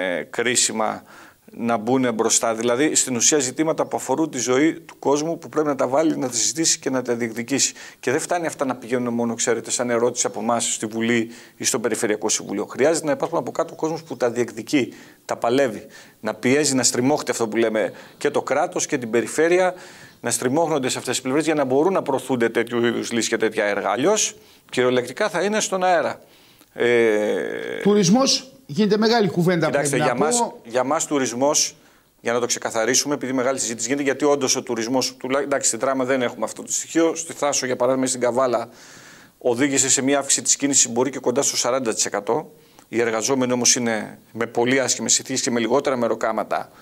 κρίσιμα να μπουν μπροστά. Δηλαδή, στην ουσία, ζητήματα που αφορούν τη ζωή του κόσμου που πρέπει να τα βάλει, να τα συζητήσει και να τα διεκδικήσει. Και δεν φτάνει αυτά να πηγαίνουν μόνο, ξέρετε, σαν ερώτηση από εμάς στη Βουλή ή στο Περιφερειακό Συμβούλιο. Χρειάζεται να υπάρχουν από κάτω κόσμος που τα διεκδικεί, τα παλεύει, να πιέζει, να στριμώχεται αυτό που λέμε και το κράτος και την περιφέρεια, να στριμώχνονται σε αυτές τις πλευρές για να μπορούν να προωθούνται τέτοιου είδους λύσεις και τέτοια έργα. Αλλιώς, κυριολεκτικά θα είναι στον αέρα. Ε... Τουρισμός. Γίνεται μεγάλη κουβέντα. Κοιτάξτε, για μας, για μας τουρισμός, για να το ξεκαθαρίσουμε, επειδή μεγάλη συζήτηση γίνεται, γιατί όντως ο τουρισμός, εντάξει, στη Δράμα δεν έχουμε αυτό το στοιχείο. Στη Θάσο, για παράδειγμα, στην Καβάλα, οδήγησε σε μια αύξηση της κίνησης μπορεί και κοντά στο σαράντα τοις εκατό. Οι εργαζόμενοι όμως είναι με πολύ άσχημες συνθήκες και με λιγότερα μεροκάματα,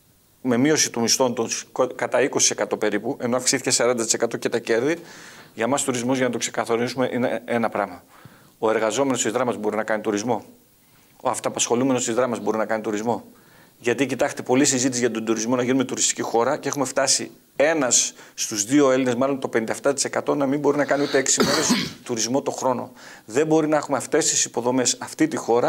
με μείωση του μισθών τους κατά είκοσι τοις εκατό περίπου, ενώ αυξήθηκε σαράντα τοις εκατό και τα κέρδη. Για μας τουρισμός, για να το ξεκαθαρίσουμε, είναι ένα πράγμα. Ο εργαζόμενος της Δράμας μπορεί να κάνει τουρισμό. Ο αυταπασχολούμενος της Δράμας μπορεί να κάνει τουρισμό. Γιατί κοιτάξτε, πολλή συζήτηση για τον τουρισμό να γίνουμε τουριστική χώρα και έχουμε φτάσει ένας στους δύο Έλληνες, μάλλον το πενήντα επτά τοις εκατό, να μην μπορεί να κάνει ούτε έξι μέρες τουρισμό το χρόνο. Δεν μπορεί να έχουμε αυτές τις υποδομές, αυτή τη χώρα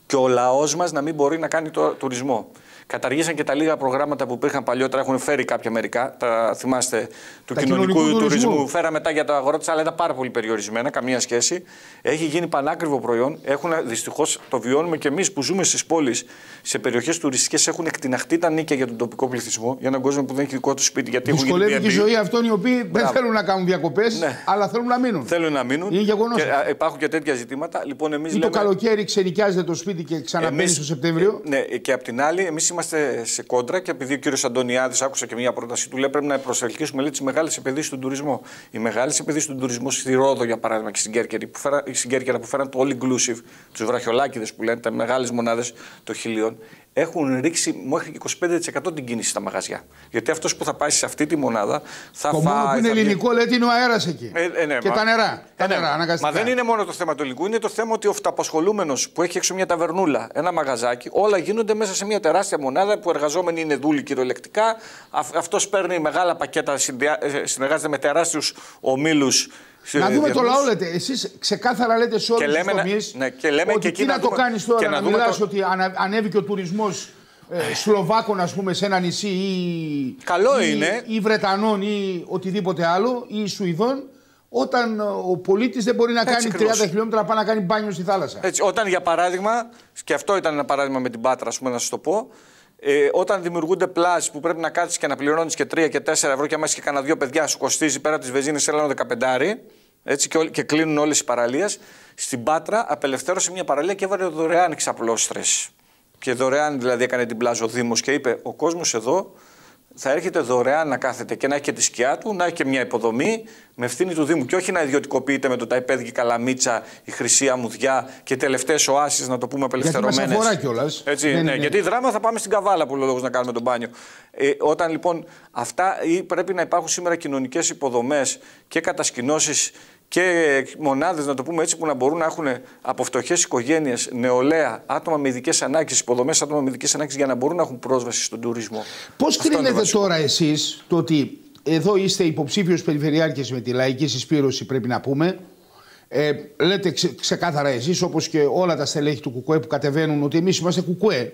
και ο λαός μας να μην μπορεί να κάνει το τουρισμό. Καταργήσαν και τα λίγα προγράμματα που υπήρχαν παλιότερα, έχουν φέρει κάποια μερικά. Τα θυμάστε του τα κοινωνικού τουρισμού. τουρισμού. Φέραμε μετά για τα αγρότες, αλλά ήταν πάρα πολύ περιορισμένα, καμία σχέση. Έχει γίνει πανάκριβο προϊόν. Δυστυχώς το βιώνουμε και εμείς που ζούμε στις πόλεις, σε περιοχές τουριστικές, έχουν εκτιναχτεί τα νίκια για τον τοπικό πληθυσμό, για έναν κόσμο που δεν έχει δικό του σπίτι. Γιατί δυσκολεύει και η ζωή αυτών οι οποίοι Μπράβο. δεν θέλουν να κάνουν διακοπές, ναι. αλλά θέλουν να μείνουν. Θέλουν να μείνουν. Είναι γεγονός. Και, α, υπάρχουν και τέτοια ζητήματα. Λοιπόν, εμείς ή λέμε... το καλοκαίρι ξενοικιάζεται το σπίτι και ξαναμπαίνει στο Σεπτέμβριο. Ναι, και απ' την άλλη, εμείς είμαστε σε κόντρα και επειδή ο κύριος Αντωνιάδης, άκουσα και μια πρόταση του, λέει πρέπει να προσελκύσουμε τις μεγάλες επενδύσεις στον τουρισμό. Οι μεγάλες επενδύσεις στον τουρισμό στη Ρόδο, για παράδειγμα, και στην Κέρκυρα που, φέρα, στην Κέρκυρα που φέραν το all inclusive, τους βραχιολάκηδες που λένε, τα μεγάλες μονάδες των χιλίων, έχουν ρίξει μέχρι είκοσι πέντε τοις εκατό την κίνηση στα μαγαζιά. Γιατί αυτός που θα πάει σε αυτή τη μονάδα θα το φάει. Το μόνο που είναι ελληνικό, λέτε, είναι ο αέρας εκεί. Ε, ε, ναι, και μα... τα νερά. Ε, τα ναι. νερά αναγκαστικά. Μα δεν είναι μόνο το θέμα του ελληνικού, είναι το θέμα ότι ο αυτοαπασχολούμενος που έχει έξω μια ταβερνούλα, ένα μαγαζάκι, όλα γίνονται μέσα σε μια τεράστια μονάδα που εργαζόμενοι είναι δούλοι κυριολεκτικά. αυτός παίρνει μεγάλα πακέτα, συνεργάζεται με τεράστιους ομίλους. Να δούμε το λαό, λέτε. Εσείς ξεκάθαρα λέτε σε όλους τους τομείς ναι, και λέμε ότι και τι να το κάνεις τώρα, να, να μιλάς το... ότι ανα, ανέβηκε ο τουρισμός ε, Σλοβάκων, ας πούμε, σε ένα νησί ή, Καλό ή, είναι. ή Βρετανών ή οτιδήποτε άλλο ή Σουηδών, όταν ο πολίτης δεν μπορεί να Έτσι κάνει τριάντα χιλιόμετρα να πάει να κάνει μπάνιο στη θάλασσα. Έτσι, όταν για παράδειγμα, και αυτό ήταν ένα παράδειγμα με την Πάτρα, ας πούμε, να σας το πω, Ε, όταν δημιουργούνται πλάζ που πρέπει να κάτσεις και να πληρώνεις και τρία και τέσσερα ευρώ και άμα έχεις και κανένα δύο παιδιά σου κοστίζει πέρα τις βενζίνες ένα δεκαπεντάρι, έτσι, και, και κλείνουν όλες οι παραλίες. Στην Πάτρα απελευθέρωσε μια παραλία και έβαλε δωρεάν εξαπλώστρες. Και δωρεάν δηλαδή έκανε την πλάζ ο Δήμος και είπε: ο κόσμος εδώ θα έρχεται δωρεάν να κάθεται και να έχει και τη σκιά του, να έχει και μια υποδομή με ευθύνη του Δήμου. Και όχι να ιδιωτικοποιείται με το Ταϊπέδη και Καλαμίτσα, η Χρυσή Αμμουδιά και τελευταίες οάσεις, να το πούμε, απελευθερωμένες. Γιατί μας αφορά κιόλας. Έτσι, ναι, ναι. Γιατί δράμα θα πάμε στην Καβάλα που λόγος να κάνουμε τον μπάνιο. Ε, όταν λοιπόν αυτά πρέπει να υπάρχουν σήμερα κοινωνικές υποδομές και κατασκηνώσεις και μονάδες, να το πούμε έτσι, που να μπορούν να έχουν από φτωχές οικογένειες, νεολαία, άτομα με ειδικές ανάγκες, υποδομές άτομα με ειδικές ανάγκες για να μπορούν να έχουν πρόσβαση στον τουρισμό. Πώς κρίνετε τώρα εσείς το ότι εδώ είστε υποψήφιος περιφερειάρχης με τη λαϊκή συσπήρωση, πρέπει να πούμε. Ε, λέτε ξε, ξεκάθαρα εσείς, όπως και όλα τα στελέχη του ΚΚΕ που κατεβαίνουν, ότι εμείς είμαστε ΚΚΕ.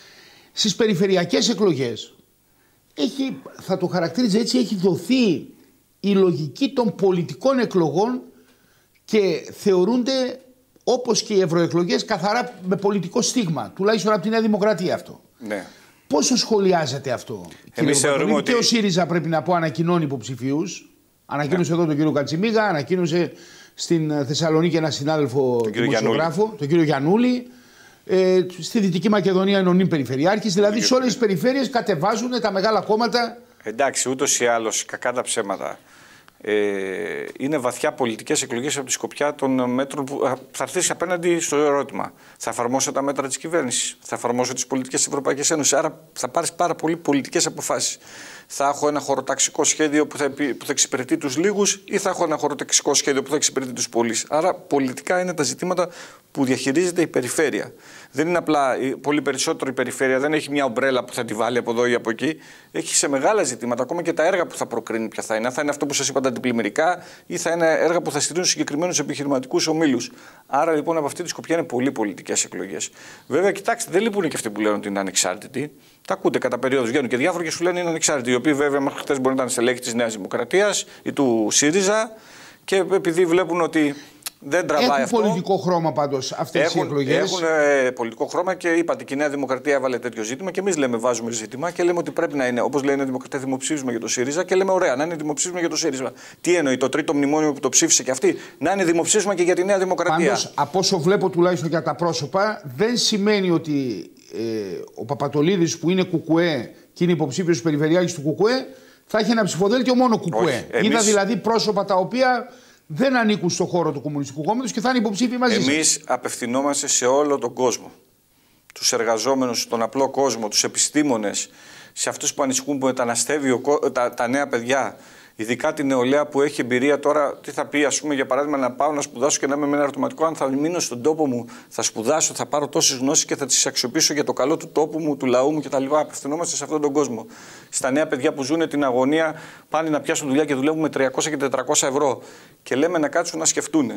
Στις περιφερειακές εκλογές, έχει, θα το χαρακτήριζε έτσι, έχει δοθεί η λογική των πολιτικών εκλογών και θεωρούνται, όπως και οι ευρωεκλογές, καθαρά με πολιτικό στίγμα. Τουλάχιστον από τη Νέα Δημοκρατία αυτό. Ναι. Πόσο σχολιάζεται αυτό, Εμείς κύριε θεωρούμε ότι... Και ο ΣΥΡΙΖΑ, πρέπει να πω, ανακοινώνει υποψηφίους. Ανακοίνωσε ναι. εδώ τον κύριο Κατσιμίγα, ανακοίνωσε στην Θεσσαλονίκη ένα συνάδελφο δημοσιογράφο, τον κύριο Γιαννούλη. Ε, στη Δυτική Μακεδονία είναι ο νυν περιφερειάρχης. Δηλαδή σε όλες τις περιφέρειες κατεβάζουν τα μεγάλα κόμματα. Εντάξει, ούτως ή άλλως, κακά τα ψέματα. Ε, είναι βαθιά πολιτικές εκλογές από τη σκοπιά των μέτρων που θα έρθεις απέναντι στο ερώτημα. Θα εφαρμόσω τα μέτρα της κυβέρνησης, θα εφαρμόσω τις πολιτικές της Ευρωπαϊκής Ένωσης. Άρα θα πάρεις πάρα πολύ πολιτικές αποφάσεις. Θα έχω ένα χωροταξικό σχέδιο που θα, που θα εξυπηρετεί τους λίγους ή θα έχω ένα χωροταξικό σχέδιο που θα εξυπηρετεί τους πολλούς. Άρα πολιτικά είναι τα ζητήματα που διαχειρίζεται η περιφέρεια. Δεν είναι απλά πολύ περισσότερο η περιφέρεια, δεν έχει μια ομπρέλα που θα τη βάλει από εδώ ή από εκεί. Έχει σε μεγάλα ζητήματα, ακόμα και τα έργα που θα προκρίνει ποια θα είναι. Θα είναι αυτό που σας είπα, τα αντιπλημμυρικά, ή θα είναι έργα που θα στηρίζουν συγκεκριμένους επιχειρηματικούς ομίλους. Άρα λοιπόν από αυτή τη σκοπιά είναι πολύ πολιτικές εκλογές. Βέβαια, κοιτάξτε, δεν λείπουν και αυτοί που λένε ότι είναι ανεξάρτητοι. Τα ακούτε κατά περίοδους, βγαίνουν και διάφοροι και σου λένε είναι ανεξάρτητοι. Οι οποίοι βέβαια μέχρι χτες μπορεί να ήταν στελέχοι της Νέας Δημοκρατίας ή του ΣΥΡΙΖΑ και επειδή βλέπουν ότι. Δεν τραβάει έχουν αυτό. πολιτικό χρώμα πάντως αυτές έχουν, οι εκλογές. Έχουν ε, πολιτικό χρώμα και είπατε και η Νέα Δημοκρατία έβαλε τέτοιο ζήτημα και εμείς λέμε βάζουμε ζήτημα και λέμε ότι πρέπει να είναι, όπως λέει η Νέα Δημοκρατία, δημοψήφισμα για το ΣΥΡΙΖΑ και λέμε ωραία, να είναι δημοψήφισμα για το ΣΥΡΙΖΑ. Τι εννοεί, το τρίτο μνημόνιο που το ψήφισε και αυτή, να είναι δημοψήφισμα και για τη Νέα Δημοκρατία. Πάντως, από όσο βλέπω τουλάχιστον για τα πρόσωπα, δεν σημαίνει ότι ε, ο Παπατολίδης που είναι ΚΚΕ και είναι υποψήφιος περιφερειάρχης του ΚΚΕ θα έχει ένα ψηφοδέλτιο μόνο ΚΚΕ. Εμείς... Είδα δηλαδή πρόσωπα τα οποία δεν ανήκουν στον χώρο του Κομμουνιστικού Κόμματος και θα είναι υποψήφιοι μαζί σας. Εμείς απευθυνόμαστε σε όλο τον κόσμο. Τους εργαζόμενους, τον απλό κόσμο, τους επιστήμονες, σε αυτούς που ανησυχούν που μεταναστεύει ο, τα, τα νέα παιδιά. Ειδικά την νεολαία που έχει εμπειρία τώρα, τι θα πει, ας πούμε, για παράδειγμα, να πάω να σπουδάσω και να είμαι με ένα ερωτηματικό. Αν θα μείνω στον τόπο μου, θα σπουδάσω, θα πάρω τόσες γνώσεις και θα τις αξιοποιήσω για το καλό του τόπου μου, του λαού μου κτλ. Απευθυνόμαστε σε αυτόν τον κόσμο. Στα νέα παιδιά που ζουν την αγωνία, πάνε να πιάσουν δουλειά και δουλεύουν με τριακόσια και τετρακόσια ευρώ. Και λέμε να κάτσουν να σκεφτούν.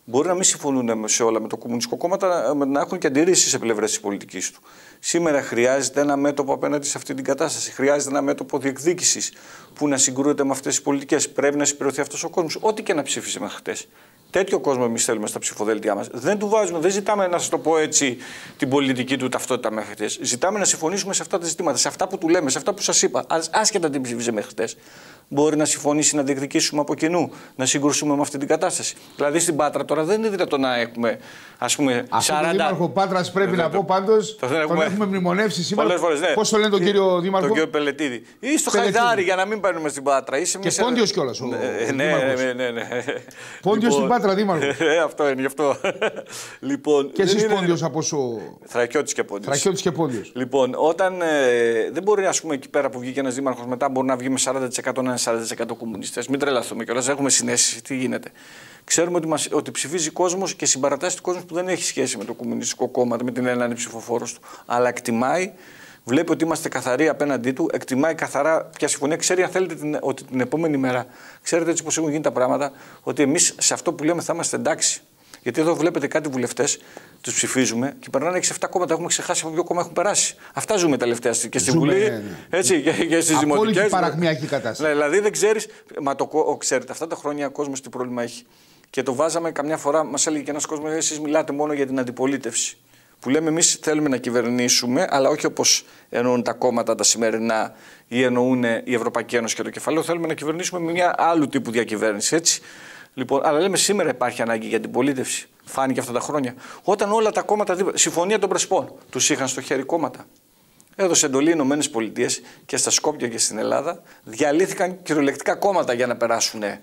Μπορεί να μην συμφωνούν σε όλα με το Κομμουνιστικό Κόμμα, να έχουν και αντιρρήσεις σε πλευρές της πολιτικής του. Σήμερα χρειάζεται ένα μέτωπο απέναντι σε αυτή την κατάσταση. Χρειάζεται ένα μέτωπο διεκδίκησης που να συγκρούεται με αυτές τις πολιτικές. Πρέπει να συμπληρωθεί αυτός ο κόσμος, ό,τι και να ψήφισε μέχρι χτες. Τέτοιο κόσμο εμείς θέλουμε στα ψηφοδέλτια μας. Δεν του βάζουμε, δεν ζητάμε, να σας το πω έτσι, την πολιτική του ταυτότητα μέχρι χτες. Ζητάμε να συμφωνήσουμε σε αυτά τα ζητήματα, σε αυτά που του λέμε, σε αυτά που σας είπα. Άσχετα την ψήφιζε μέχρι χτες. Μπορεί να συμφωνήσει να διεκδικήσουμε από κοινού, να συγκρουσούμε με αυτή την κατάσταση. Δηλαδή στην Πάτρα τώρα δεν είναι δυνατόν να έχουμε, ας πούμε, αυτό σαράντα. Τον Δήμαρχο Πάτρας πρέπει ε, να το, πω πάντως. το, τον έχουμε, έχουμε μνημονεύσει σήμερα. Πολλές φορές, ναι. Πώς το λένε τον κύριο Δήμαρχο? Τον κύριο Πελετίδη. Ή στο Πελετίδη. Χαϊδάρι, για να μην παίρνουμε στην Πάτρα. Είσαι και Πόντιος κιόλας. Ο, ναι, ναι, ναι, ναι, ναι. Πόντιος στην Πάτρα, Δήμαρχο. Αυτό είναι, γι' αυτό. Λοιπόν, και εσείς Πόντιος από όσο. Θρακιώτης και Πόντιος. Θρακιώτης και Πόντιος. Λοιπόν, όταν ε, δεν μπορεί, ας πούμε, εκεί πέρα που βγήκε ένας δήμαρχος, μετά μπορεί να βγει με σαράντα τοις εκατό, ένα σαράντα τοις εκατό κομμουνιστές. Μην τρελαθούμε κιόλας, έχουμε συνέστηση τι γίνεται. Ξέρουμε ότι, μας, ότι ψηφίζει κόσμος και συμπαρατάσσει κόσμος που δεν έχει σχέση με το Κομμουνιστικό Κόμμα, με την Ελλάδη ψηφοφόρος του. Αλλά εκτιμάει, βλέπει ότι είμαστε καθαροί απέναντί του, εκτιμάει καθαρά ποια συμφωνία. Ξέρει, αν θέλετε, την, ότι την επόμενη μέρα, ξέρετε έτσι πως έχουν γίνει τα πράγματα, ότι εμείς σε αυτό που λέμε θα είμαστε εντάξει. Γιατί εδώ βλέπετε κάτι βουλευτές, τους ψηφίζουμε και περνάνε έξι εφτά κόμματα. Έχουμε ξεχάσει από ποιο κόμμα έχουν περάσει. Αυτά ζούμε τελευταία και στη Βουλή ναι, ναι. Έτσι, και, και στις δημοτικές. Απόλυτη παραχμιακή κατάσταση. Δηλαδή δεν ξέρεις, μα το ο, ξέρετε, αυτά τα χρόνια ο κόσμος τι πρόβλημα έχει. Και το βάζαμε καμιά φορά, μας έλεγε και ένας κόσμος, εσείς μιλάτε μόνο για την αντιπολίτευση. Που λέμε εμείς θέλουμε να κυβερνήσουμε, αλλά όχι όπως εννοούν τα κόμματα τα σημερινά ή εννοούν η Ευρωπαϊκή Ένωση και το κεφάλαιο. Θέλουμε να κυβερνήσουμε με μια άλλου τύπου διακυβέρνηση. Έτσι. Λοιπόν, αλλά λέμε σήμερα υπάρχει ανάγκη για την πολίτευση. Φάνηκε αυτά τα χρόνια. Όταν όλα τα κόμματα. Συμφωνία των Πρεσπών τους είχαν στο χέρι κόμματα. Έδωσε εντολή οι Ηνωμένες Πολιτείες και στα Σκόπια και στην Ελλάδα. Διαλύθηκαν κυριολεκτικά κόμματα για να περάσουν ε,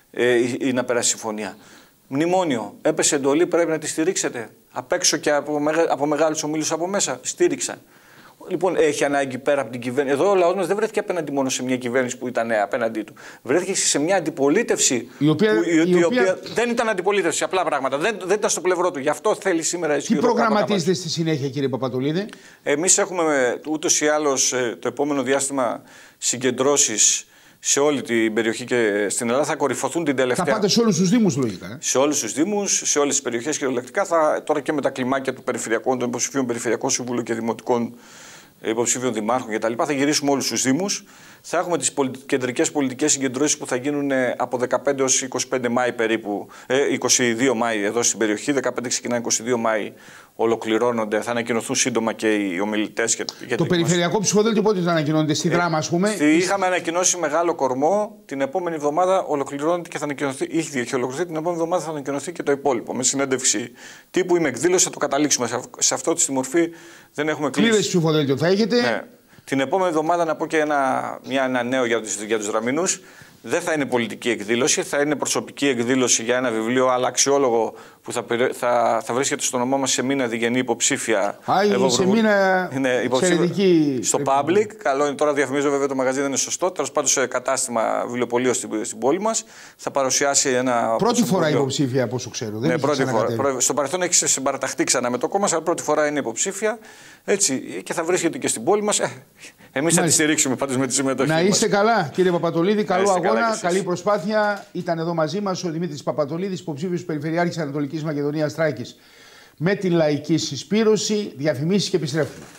ή, ή να περάσει συμφωνία. Μνημόνιο. Έπεσε εντολή, πρέπει να τη στηρίξετε. Απ' έξω και από, μεγα, από μεγάλους ομίλους από μέσα. Στήριξαν. Λοιπόν, έχει ανάγκη πέρα από την κυβέρνηση. Εδώ ο λαός μας δεν βρέθηκε απέναντι μόνο σε μια κυβέρνηση που ήταν απέναντί του. Βρέθηκε σε μια αντιπολίτευση. Η οποία, που, η, η, η οποία... οποία δεν ήταν αντιπολίτευση, απλά πράγματα. Δεν, δεν ήταν στο πλευρό του. Γι' αυτό θέλει σήμερα η Τι προγραμματίζετε στη συνέχεια, κύριε Παπατολίδη? Εμείς έχουμε ούτως ή άλλως το επόμενο διάστημα συγκεντρώσεις σε όλη την περιοχή και στην Ελλάδα. Θα κορυφωθούν την τελευταία. Θα πάτε σε όλους τους Δήμους, λογικά. Ε? Σε όλους τους Δήμους, σε όλες τις περιοχές κυριολεκτικά. Θα, τώρα και με τα κλιμάκια του περιφερειακών, των υποψηφίων περιφερειακών συμβούλων και δημοτικών υποψήφιων δημάρχων κτλ. Θα γυρίσουμε όλους τους Δήμους. Θα έχουμε τις πολι... κεντρικές πολιτικές συγκεντρώσεις που θα γίνουν από δεκαπέντε έως είκοσι πέντε Μάη περίπου, ε, είκοσι δύο Μάη εδώ στην περιοχή. δεκαπέντε ξεκινάει, είκοσι δύο Μάη ολοκληρώνονται. Θα ανακοινωθούν σύντομα και οι ομιλητές. Και... Το περιφερειακό ψηφοδέλτιο πότε θα ανακοινώνεται? Στη Δράμα, ας πούμε. Στη... Είχαμε ανακοινώσει μεγάλο κορμό. Την επόμενη εβδομάδα ολοκληρώνεται και θα ανακοινωθεί. Είχε ολοκληρωθεί. Την επόμενη εβδομάδα θα ανακοινωθεί και το υπόλοιπο. Με συνέντευξη τύπου ή με εκδήλωση θα το καταλήξουμε. Σε αυτό τη μορφή δεν έχουμε κλείσει. Κλείδες ψηφοδέλτιο θα έχετε. Ναι. Την επόμενη εβδομάδα να πω και ένα, μια, ένα νέο για τους, για τους Δραμηνούς. Δεν θα είναι πολιτική εκδήλωση, θα είναι προσωπική εκδήλωση για ένα βιβλίο, αλλά αξιόλογο που θα, θα, θα βρίσκεται στο όνομά μας σε μήνα διγενή υποψήφια. Άγιοι σε μήνα εξαιρετική. Στο public. Καλό είναι, τώρα διαφημίζω βέβαια το μαγαζί δεν είναι σωστό. Τέλος πάντων σε κατάστημα βιβλιοπωλείο στην, στην πόλη μας. Θα παρουσιάσει ένα. Πρώτη φορά υποψήφια, από όσο ξέρω. Δεν ναι, πρώτη φορά. Στο παρελθόν έχει συμπαραταχθεί ξανά με το κόμμα, αλλά πρώτη φορά είναι υποψήφια. Έτσι, και θα βρίσκεται και στην πόλη μας. Εμείς θα τη στηρίξουμε πάντως με τη συμμετοχή. Να είστε μας. καλά, κύριε Παπατολίδη. Καλό αγώνα, καλή προσπάθεια. Ήταν εδώ μαζί μας ο Δημήτρης Παπατολίδης, υποψήφιος Περιφερειάρχης Ανατολικής Μακεδονίας Θράκης με την Λαϊκή Συσπήρωση. Διαφημίσεις και επιστρέφουμε.